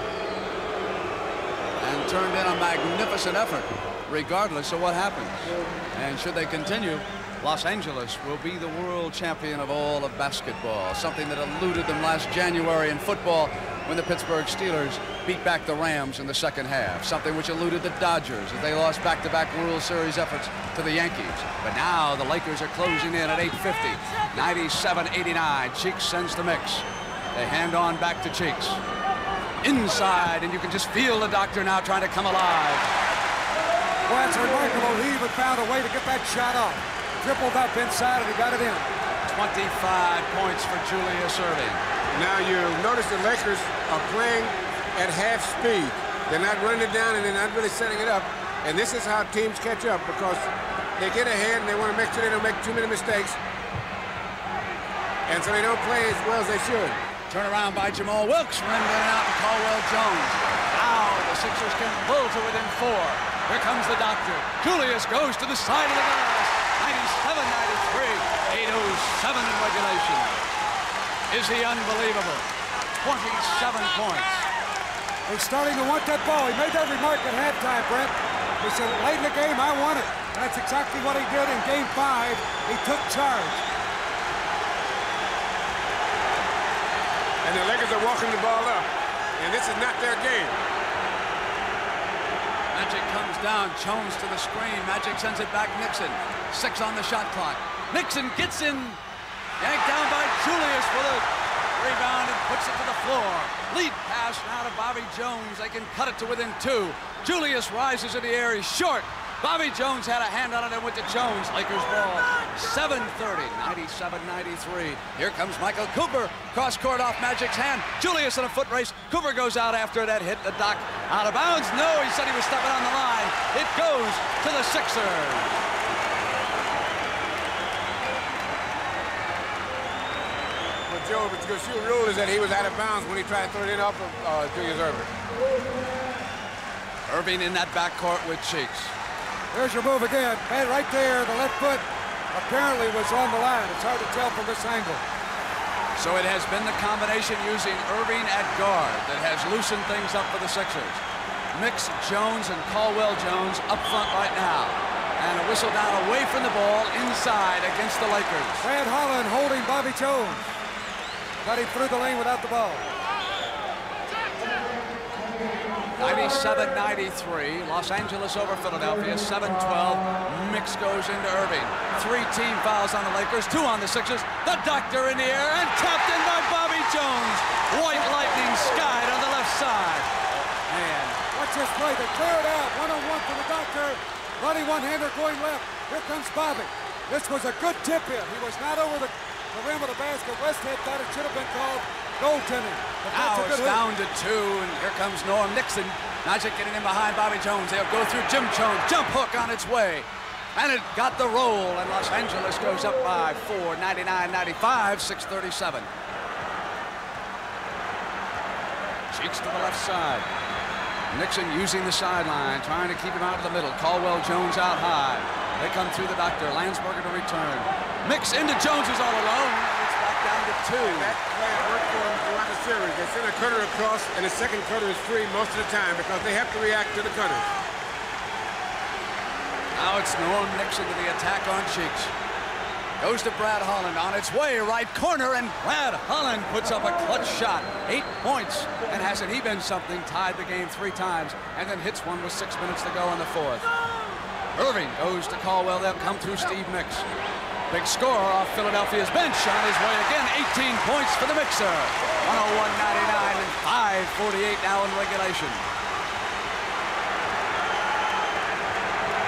and turned in a magnificent effort regardless of what happens. And should they continue, Los Angeles will be the world champion of all of basketball, something that eluded them last January in football when the Pittsburgh Steelers beat back the Rams in the second half, something which eluded the Dodgers as they lost back-to-back World Series efforts to the Yankees. But now the Lakers are closing in at eight fifty, ninety-seven eighty-nine. Cheeks sends the mix. They hand on back to Cheeks. Inside, and you can just feel the doctor now trying to come alive. Well, it's remarkable. He even found a way to get that shot off. Dribbled up inside and he got it in. twenty-five points for Julius Erving. Now you notice the Lakers are playing at half speed. They're not running it down and they're not really setting it up. And this is how teams catch up, because they get ahead and they want to make sure they don't make too many mistakes. And so they don't play as well as they should. Turn around by Jamal Wilkes, rimmed in and out, and Caldwell Jones. Now the Sixers can pull to within four. Here comes the doctor. Julius goes to the side of the glass. ninety-seven ninety-three, eight oh seven in regulation. Is he unbelievable? twenty-seven points. He's starting to want that ball. He made that remark at halftime, Brent. He said, late in the game, I want it. That's exactly what he did in game five. He took charge. And the Lakers are walking the ball up. And this is not their game. Magic comes down. Jones to the screen. Magic sends it back. Nixon. Six on the shot clock. Nixon gets in. Yanked down by Julius with a rebound and puts it to the floor. Lead pass now to Bobby Jones. They can cut it to within two. Julius rises in the air. He's short. Bobby Jones had a hand on it and went to Jones. Lakers ball. seven thirty, ninety-seven ninety-three. Here comes Michael Cooper. Cross court off Magic's hand. Julius in a foot race. Cooper goes out after that hit the dock. Out of bounds. No, he said he was stepping on the line. It goes to the Sixers. Joe, but the shoe rule is that he was out of bounds when he tried to throw it in off of uh, Julius Erving. Erving in that backcourt with Cheeks. There's your move again. Hey, right there, the left foot apparently was on the line. It's hard to tell from this angle. So it has been the combination using Erving at guard that has loosened things up for the Sixers. Mix, Jones, and Caldwell Jones up front right now. And a whistle down away from the ball inside against the Lakers. Brad Holland holding Bobby Jones. Got him through the lane without the ball. ninety-seven ninety-three. Los Angeles over Philadelphia. seven twelve. Mix goes into Erving. Three team fouls on the Lakers. Two on the Sixers. The doctor in the air and tapped in by Bobby Jones. White lightning skied on the left side. Man. Watch this play. They clear it out. One-on-one for the doctor. Running one-hander going left. Here comes Bobby. This was a good tip in. He was not over the the rim of the basket. Westhead thought it should have been called goaltending. Now it's down to two, and here comes Norm Nixon. Magic getting in behind Bobby Jones. They'll go through Jim Jones. Jump hook on its way. And it got the roll, and Los Angeles goes up by four, ninety-nine ninety-five, six thirty-seven. Cheeks to the left side. Nixon using the sideline, trying to keep him out of the middle. Caldwell Jones out high. They come through the doctor. Landsberger to return. Mix into Jones, is all alone. It's back down to two. That play worked for them throughout the series. They send a cutter across, and the second cutter is free most of the time because they have to react to the cutters. Now it's Norm Nixon to the attack on Cheeks. Goes to Brad Holland on its way, right corner, and Brad Holland puts up a clutch shot. Eight points, and hasn't he been something? Tied the game three times, and then hits one with six minutes to go in the fourth. Erving goes to Caldwell. They'll come through Steve Mix. Big score off Philadelphia's bench on his way again. eighteen points for the Mixer. one oh one ninety-nine and five forty-eight now in regulation.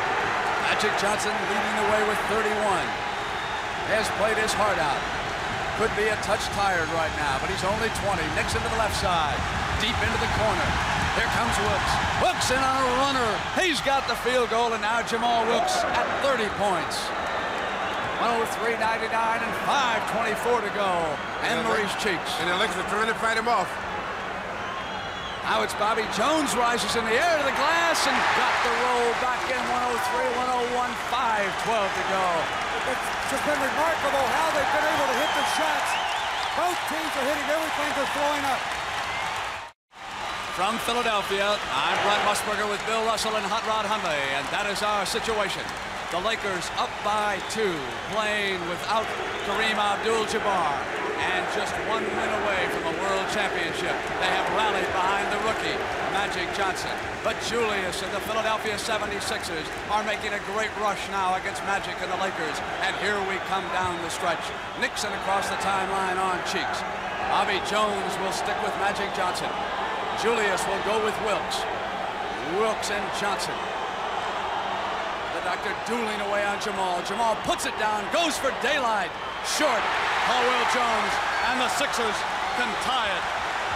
Magic Johnson leading the way with thirty-one. Has played his heart out. could be a touch tired right now, but he's only twenty. Nixon to the left side, deep into the corner. Here comes Wilkes. Wilkes in on a runner. He's got the field goal, and now Jamal Wilkes at thirty points. one oh three ninety-nine and five twenty-four to go. And Maurice Cheeks. And the Lakers are trying to fight him off. Now it's Bobby Jones, rises in the air to the glass and got the roll back in. one oh three one oh one, five twelve to go. It's just been remarkable how they've been able to hit the shots. Both teams are hitting everything they're throwing up. From Philadelphia, I'm Brent Musburger with Bill Russell and Hot Rod Hundley, and that is our situation. The Lakers up by two, playing without Kareem Abdul-Jabbar, and just one win away from a world championship. They have rallied behind the rookie, Magic Johnson. But Julius and the Philadelphia seventy-sixers are making a great rush now against Magic and the Lakers. And here we come down the stretch. Nixon across the timeline on Cheeks. Bobby Jones will stick with Magic Johnson. Julius will go with Wilkes. Wilkes and Johnson. Doctor dueling away on Jamal. Jamal puts it down, goes for daylight. Short. Caldwell Jones and the Sixers can tie it.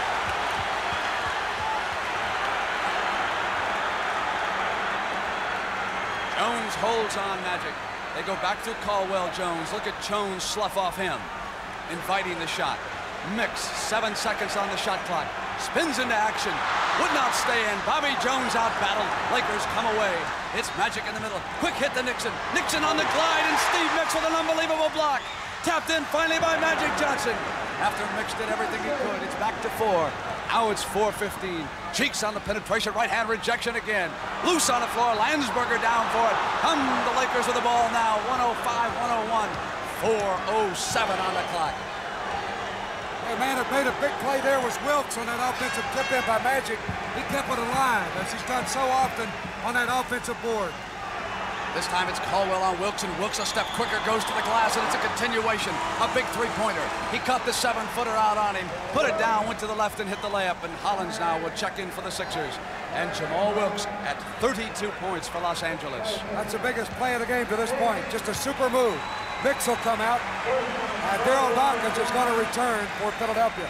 Jones holds on Magic. They go back to Caldwell Jones. Look at Jones slough off him, inviting the shot. Mix, seven seconds on the shot clock. Spins into action. Would not stay in. Bobby Jones out-battled. Lakers come away. It's Magic in the middle. Quick hit to Nixon. Nixon on the glide, and Steve Mix with an unbelievable block. Tapped in finally by Magic Johnson. After Mix did everything he could, it's back to four. Now it's four fifteen. Cheeks on the penetration. Right-hand rejection again. Loose on the floor. Landsberger down for it. Come the Lakers with the ball now. one oh five one oh one. four oh seven on the clock. The man that made a big play there was Wilkes on that offensive tip-in by Magic. He kept it alive, as he's done so often on that offensive board. This time it's Caldwell on Wilkes, and Wilkes a step quicker, goes to the glass, and it's a continuation. A big three-pointer. He caught the seven-footer out on him, put it down, went to the left, and hit the layup. And Hollins now will check in for the Sixers. And Jamal Wilkes at thirty-two points for Los Angeles. That's the biggest play of the game to this point. Just a super move. Mix will come out. Uh, Daryl Dawkins is going to return for Philadelphia.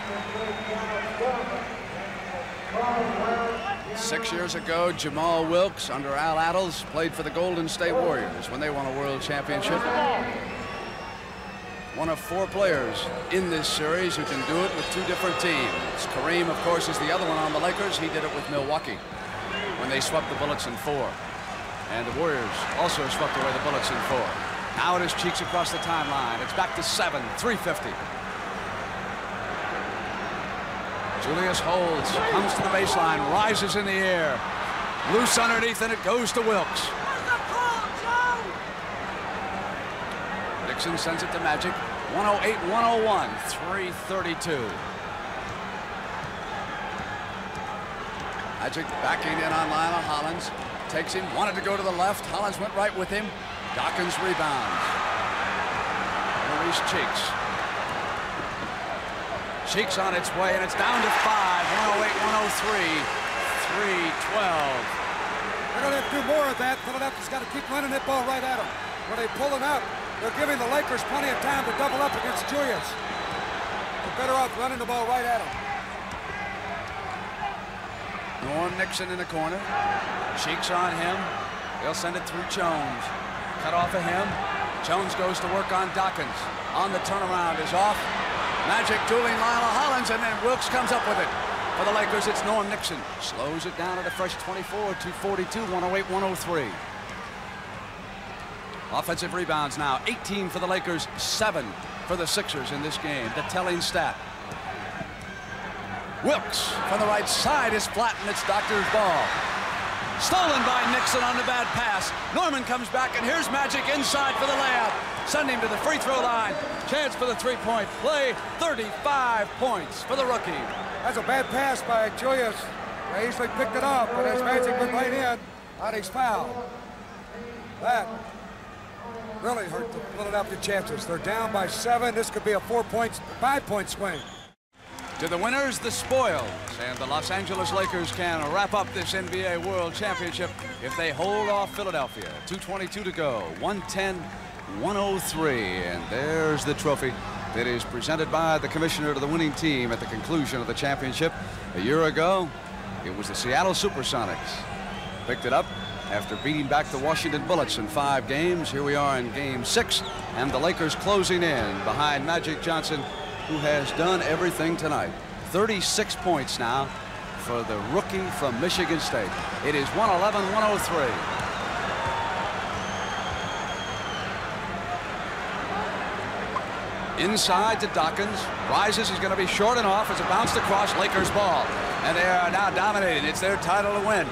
Six years ago, Jamal Wilkes, under Al Attles, played for the Golden State Warriors when they won a world championship. One of four players in this series who can do it with two different teams. Kareem, of course, is the other one on the Lakers. He did it with Milwaukee when they swept the Bullets in four. And the Warriors also swept away the Bullets in four. Now it is Cheeks across the timeline. It's back to seven, three fifty. Julius holds, comes to the baseline, rises in the air. Loose underneath, and it goes to Wilkes. Nixon sends it to Magic. one oh eight one oh one, three thirty-two. Magic backing in on Lionel Hollins. Takes him, wanted to go to the left. Hollins went right with him. Dawkins rebounds. Maurice Cheeks. Cheeks on its way, and it's down to five. one oh eight one oh three, three twelve. They're going to have to do more of that. Philadelphia's got to keep running that ball right at them. When they pull him out, they're giving the Lakers plenty of time to double up against Julius. They're better off running the ball right at him. Norm Nixon in the corner. Cheeks on him. They'll send it through Jones. Cut off of him. Jones goes to work on Dawkins. On the turnaround is off. Magic dueling Lionel Hollins, and then Wilkes comes up with it. For the Lakers, it's Norm Nixon. Slows it down at a fresh twenty-four, two forty-two, one oh eight one oh three. Offensive rebounds now, eighteen for the Lakers, seven for the Sixers in this game. The telling stat. Wilkes from the right side is flat, and it's Doctor's ball. Stolen by Nixon on the bad pass. Norman comes back, and here's Magic inside for the layup. Send him to the free throw line. Chance for the three-point play. thirty-five points for the rookie. That's a bad pass by Julius. They easily picked it up, but as Magic went right in, on his foul. That really hurt the Philadelphia chances. They're down by seven. This could be a four-point, five-point swing. To the winners, the spoils, and the Los Angeles Lakers can wrap up this N B A World Championship if they hold off Philadelphia. two twenty-two to go, one ten one oh three, and there's the trophy that is presented by the commissioner to the winning team at the conclusion of the championship. A year ago, it was the Seattle Supersonics. Picked it up after beating back the Washington Bullets in five games. Here we are in game six, and the Lakers closing in behind Magic Johnson, who has done everything tonight. thirty-six points now for the rookie from Michigan State. It is one eleven one oh three. Inside to Dawkins. Rises, he's going to be short and off as it bounced across. Lakers ball. And they are now dominating. It's their title to win.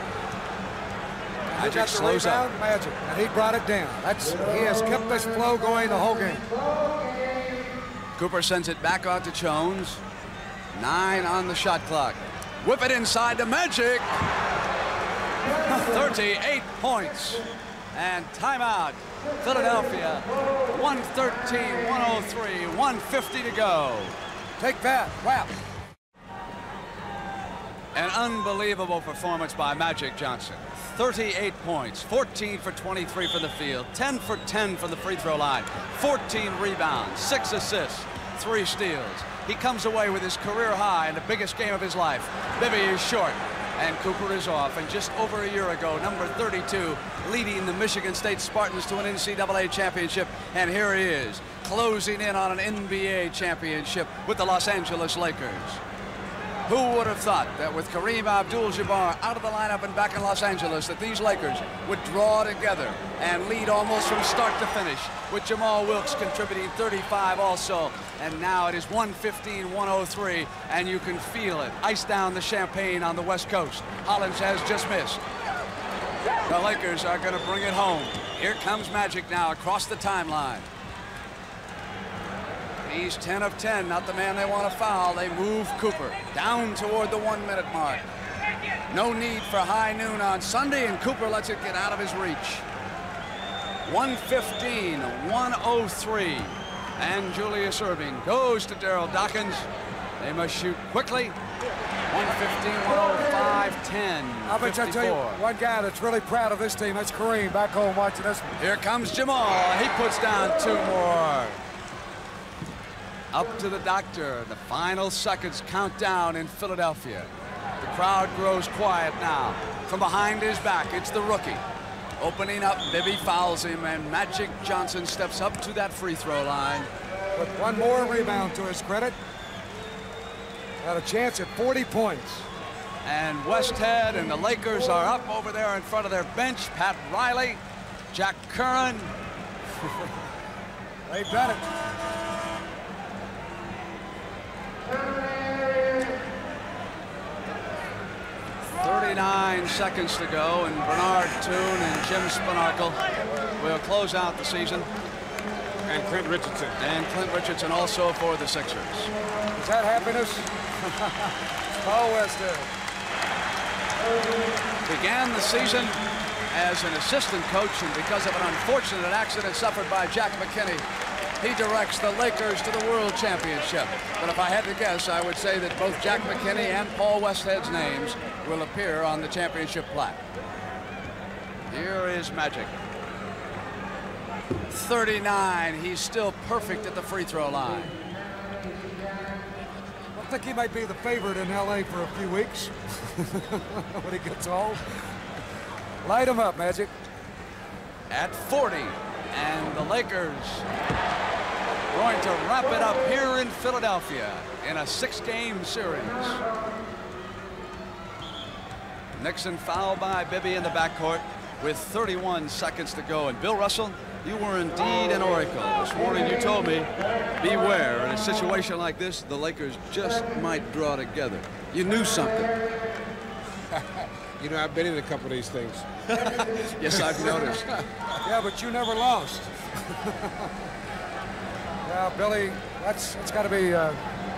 He got the rebound, Magic, and he brought it down. That's, he has kept this flow going the whole game. Cooper sends it back out to Jones. Nine on the shot clock. Whip it inside to Magic. thirty-eight points. And timeout. Philadelphia. one thirteen one oh three. one fifty to go. Take that. Wow. An unbelievable performance by Magic Johnson. thirty-eight points, fourteen for twenty-three from the field, ten for ten from the free throw line, fourteen rebounds, six assists, three steals. He comes away with his career high in the biggest game of his life. Bibby is short, and Cooper is off. And just over a year ago, number thirty-two, leading the Michigan State Spartans to an N C double A championship. And here he is, closing in on an N B A championship with the Los Angeles Lakers. Who would have thought that with Kareem Abdul-Jabbar out of the lineup and back in Los Angeles, that these Lakers would draw together and lead almost from start to finish, with Jamal Wilkes contributing thirty-five also. And now it is one fifteen one oh three, and you can feel it. Ice down the champagne on the West Coast. Hollins has just missed. The Lakers are going to bring it home. Here comes Magic now across the timeline. He's ten of ten, not the man they want to foul. They move Cooper down toward the one minute mark. No need for high noon on Sunday, and Cooper lets it get out of his reach. one fifteen one oh three. And Julius Erving goes to Daryl Dawkins. They must shoot quickly. one fifteen one oh five ten. I bet I tell you, one guy that's really proud of this team, that's Kareem back home watching this one. Here comes Jamal. He puts down two more. Up to the doctor. The final seconds count down in Philadelphia. The crowd grows quiet now. From behind his back, it's the rookie. Opening up, Bibby fouls him, and Magic Johnson steps up to that free throw line. With one more rebound to his credit. Got a chance at forty points. And Westhead and the Lakers are up over there in front of their bench. Pat Riley, Jack Curran. They've done it. thirty-nine seconds to go, and Bernard Toon and Jim Spanarkel will close out the season. And Clint Richardson. And Clint Richardson also for the Sixers. Is that happiness? Paul Westhead. Began the season as an assistant coach, and because of an unfortunate accident suffered by Jack McKinney, he directs the Lakers to the World Championship. But if I had to guess, I would say that both Jack McKinney and Paul Westhead's names will appear on the championship plaque. Here is Magic. thirty-nine. He's still perfect at the free throw line. I think he might be the favorite in L A for a few weeks when he gets old. Light him up, Magic. At forty, and the Lakers going to wrap it up here in Philadelphia in a six-game series. Nixon fouled by Bibby in the backcourt with thirty-one seconds to go. And Bill Russell, you were indeed an oracle. This morning you told me, beware, in a situation like this, the Lakers just might draw together. You knew something. You know, I've been in a couple of these things. Yes, I've noticed. Yeah, but you never lost. Yeah, Billy, that's, that's got to be uh,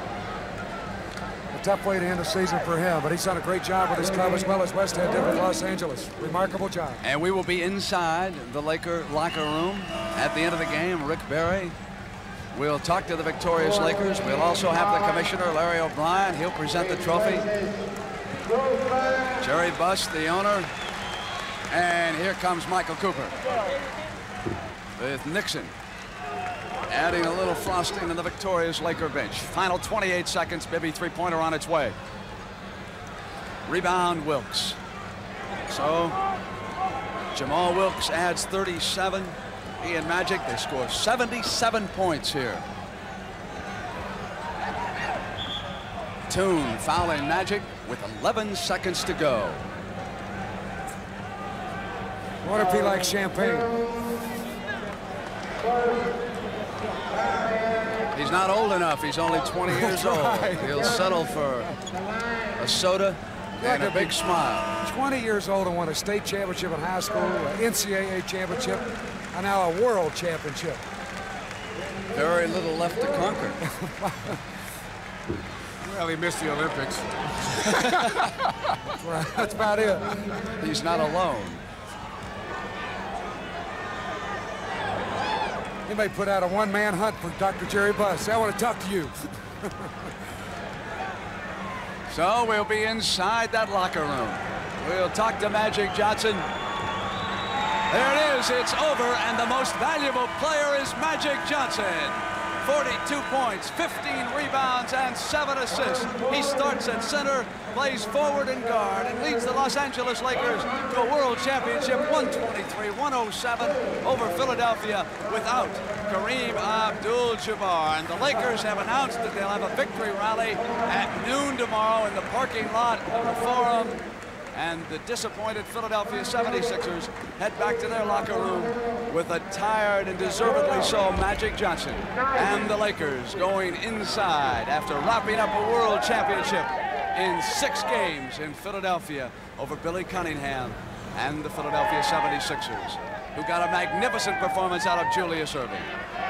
a tough way to end the season for him, but he's done a great job with his club as well as Westhead did with Los Angeles. Remarkable job. And we will be inside the Laker locker room at the end of the game. Rick Barry will talk to the victorious Lakers. We'll also have the commissioner, Larry O'Brien. He'll present the trophy. Jerry Buss, the owner. And here comes Michael Cooper with Nixon. adding a little frosting to the victorious Laker bench. Final twenty-eight seconds. Bibby three-pointer on its way. Rebound, Wilkes. So Jamal Wilkes adds thirty-seven. He and Magic, they score seventy-seven points here. Toon fouling Magic with eleven seconds to go. What if he likes champagne? He's not old enough. He's only twenty years old. Right. He'll settle for a soda and a big smile. twenty years old and won a state championship in high school, an N C double A championship, and now a world championship. Very little left to conquer. Well, he missed the Olympics. Well, that's about it. He's not alone. He may put out a one-man hunt for Doctor Jerry Buss. I want to talk to you. So we'll be inside that locker room. We'll talk to Magic Johnson. There it is. It's over, and the most valuable player is Magic Johnson. forty-two points, fifteen rebounds, and seven assists. He starts at center, plays forward and guard, and leads the Los Angeles Lakers to a world championship, one twenty-three one oh seven over Philadelphia without Kareem Abdul-Jabbar. And the Lakers have announced that they'll have a victory rally at noon tomorrow in the parking lot of the Forum. And the disappointed Philadelphia seventy-sixers head back to their locker room with a tired and deservedly so Magic Johnson. And the Lakers going inside after wrapping up a world championship in six games in Philadelphia over Billy Cunningham and the Philadelphia seventy-sixers, who got a magnificent performance out of Julius Erving.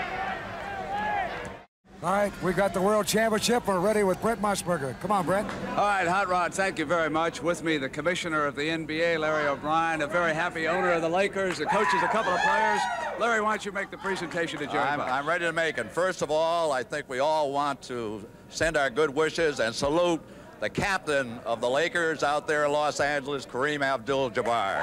All right, we got the world championship. We're ready with Brent Musburger. Come on, Brent. All right, Hot Rod, thank you very much. With me, the commissioner of the N B A, Larry O'Brien, a very happy owner of the Lakers, the coaches, a couple of players. Larry, why don't you make the presentation to Jerry I'm, Buss? I'm ready to make it. First of all, I think we all want to send our good wishes and salute the captain of the Lakers out there in Los Angeles, Kareem Abdul-Jabbar.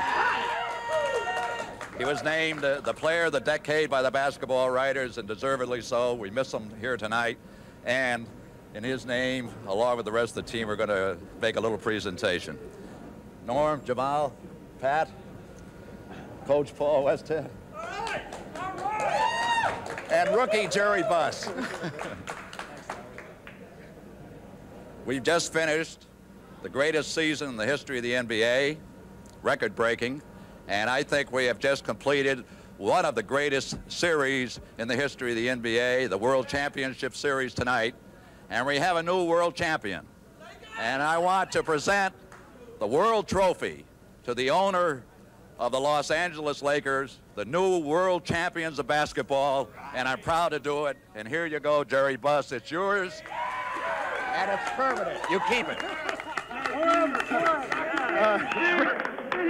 He was named uh, the player of the decade by the basketball writers, and deservedly so. We miss him here tonight. And in his name, along with the rest of the team, we're going to make a little presentation. Norm, Jamal, Pat, Coach Paul Westhead, and rookie Jerry Buss. We've just finished the greatest season in the history of the N B A, record-breaking. And I think we have just completed one of the greatest series in the history of the N B A, the World Championship Series tonight. And we have a new world champion. And I want to present the World Trophy to the owner of the Los Angeles Lakers, the new world champions of basketball. And I'm proud to do it. And here you go, Jerry Buss. It's yours. And it's permanent. You keep it. Uh,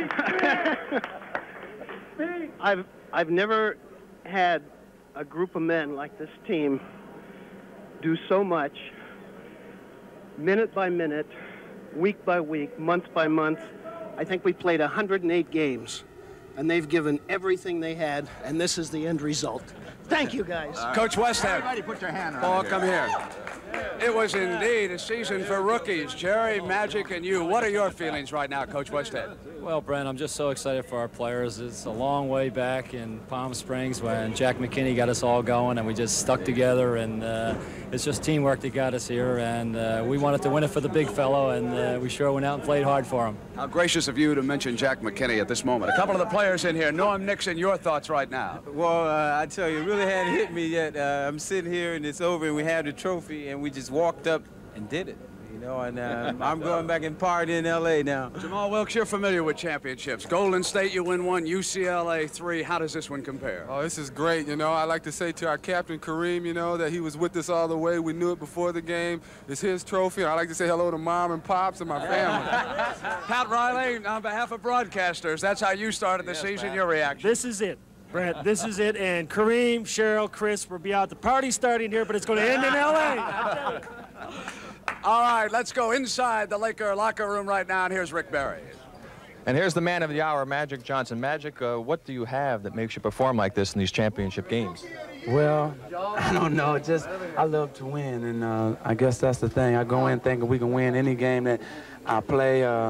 I've I've never had a group of men like this team do so much, minute by minute, week by week, month by month. I think we played one hundred eight games, and they've given everything they had, and this is the end result. Thank you, guys. Right. Coach Westhead. Everybody put your hand around Paul, here. come here. It was indeed a season for rookies. Jerry, Magic, and you. What are your feelings right now, Coach Westhead? Well, Brent, I'm just so excited for our players. It's a long way back in Palm Springs when Jack McKinney got us all going, and we just stuck together, and uh, it's just teamwork that got us here, and uh, we wanted to win it for the big fellow, and uh, we sure went out and played hard for him. How gracious of you to mention Jack McKinney at this moment. A couple of the players in here. Norm Nixon, your thoughts right now. Well, uh, I tell you, it really hadn't hit me yet. Uh, I'm sitting here, and it's over, and we have the trophy, and we just walked up and did it. You know, and uh, I'm going back and party in L A now. Jamal Wilkes, you're familiar with championships. Golden State, you win one. U C L A, three. How does this one compare? Oh, this is great. You know, I like to say to our captain, Kareem, you know, that he was with us all the way. We knew it before the game. It's his trophy. I like to say hello to Mom and Pops and my family. Pat Riley, on behalf of broadcasters, that's how you started the Yes, season. Pat. Your reaction? This is it, Brent. This is it. And Kareem, Cheryl, Chris will be out. The party's starting here, but it's going to end in L A All right, let's go inside the Laker locker room right now, and here's Rick Barry. And here's the man of the hour, Magic Johnson. Magic, uh, what do you have that makes you perform like this in these championship games? Well, I don't know. Just I love to win, and uh, I guess that's the thing. I go in thinking we can win any game that I play. Uh,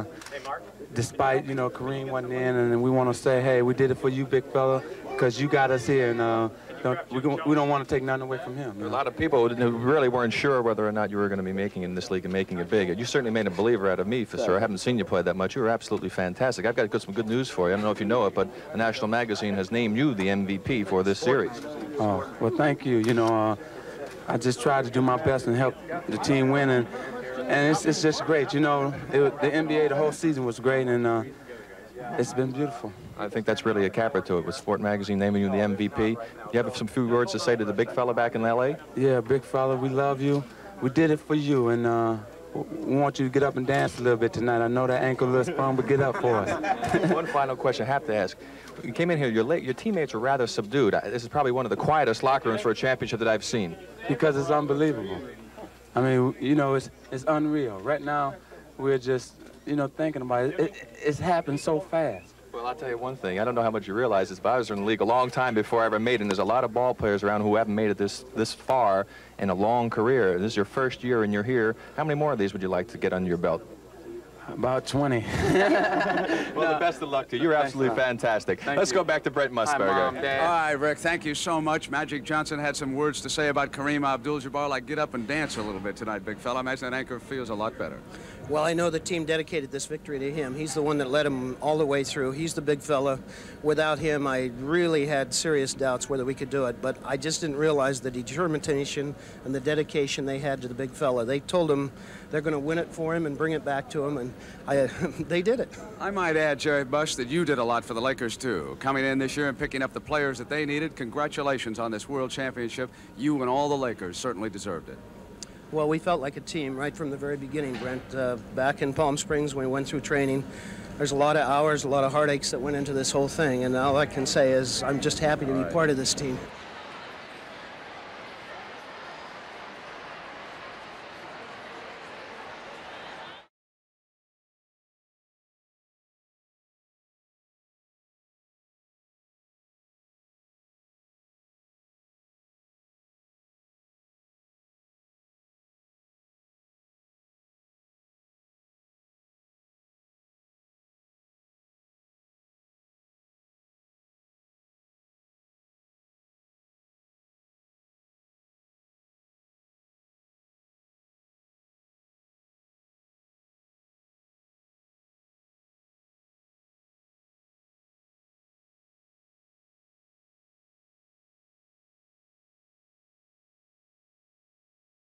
despite, you know, Kareem wasn't in, and we want to say, hey, we did it for you, big fella, because you got us here, and uh, don't, we, we don't want to take nothing away from him. A lot of people really weren't sure whether or not you were going to be making it in this league and making it big. You certainly made a believer out of me, for sure. I haven't seen you play that much. You were absolutely fantastic. I've got some good news for you. I don't know if you know it, but the National Magazine has named you the M V P for this series. Oh, well, thank you. You know, uh, I just tried to do my best and help the team win, and, and it's, it's just great. You know, it, the N B A, the whole season was great, and uh, it's been beautiful. I think that's really a capper to it, with Sport Magazine naming you the M V P. You have some few words to say to the big fella back in L A? Yeah, big fella, we love you. We did it for you, and uh, we want you to get up and dance a little bit tonight. I know that ankle looks fun, but get up for us. One final question I have to ask. You came in here, your, late, your teammates were rather subdued. This is probably one of the quietest locker rooms for a championship that I've seen. Because it's unbelievable. I mean, you know, it's, it's unreal. Right now, we're just, you know, thinking about it. it. It's happened so fast. Well, I'll tell you one thing. I don't know how much you realize this, but I was in the league a long time before I ever made it, and there's a lot of ball players around who haven't made it this, this far in a long career. This is your first year, and you're here. How many more of these would you like to get under your belt? About twenty. Well, the best of luck to you. You're absolutely fantastic. Thank Let's you. go back to Brent Musburger. Hi, Mom, Dad. All right, Rick, thank you so much. Magic Johnson had some words to say about Kareem Abdul-Jabbar, like get up and dance a little bit tonight, big fella. I imagine that anchor feels a lot better. Well, I know the team dedicated this victory to him. He's the one that led him all the way through. He's the big fella. Without him, I really had serious doubts whether we could do it, but I just didn't realize the determination and the dedication they had to the big fella. They told him they're going to win it for him and bring it back to him, and I, they did it. I might add, Jerry Buss, that you did a lot for the Lakers, too. Coming in this year and picking up the players that they needed, congratulations on this World Championship. You and all the Lakers certainly deserved it. Well, we felt like a team right from the very beginning, Brent. Uh, back in Palm Springs when we went through training, there's a lot of hours, a lot of heartaches that went into this whole thing, and all I can say is I'm just happy to be part of this team.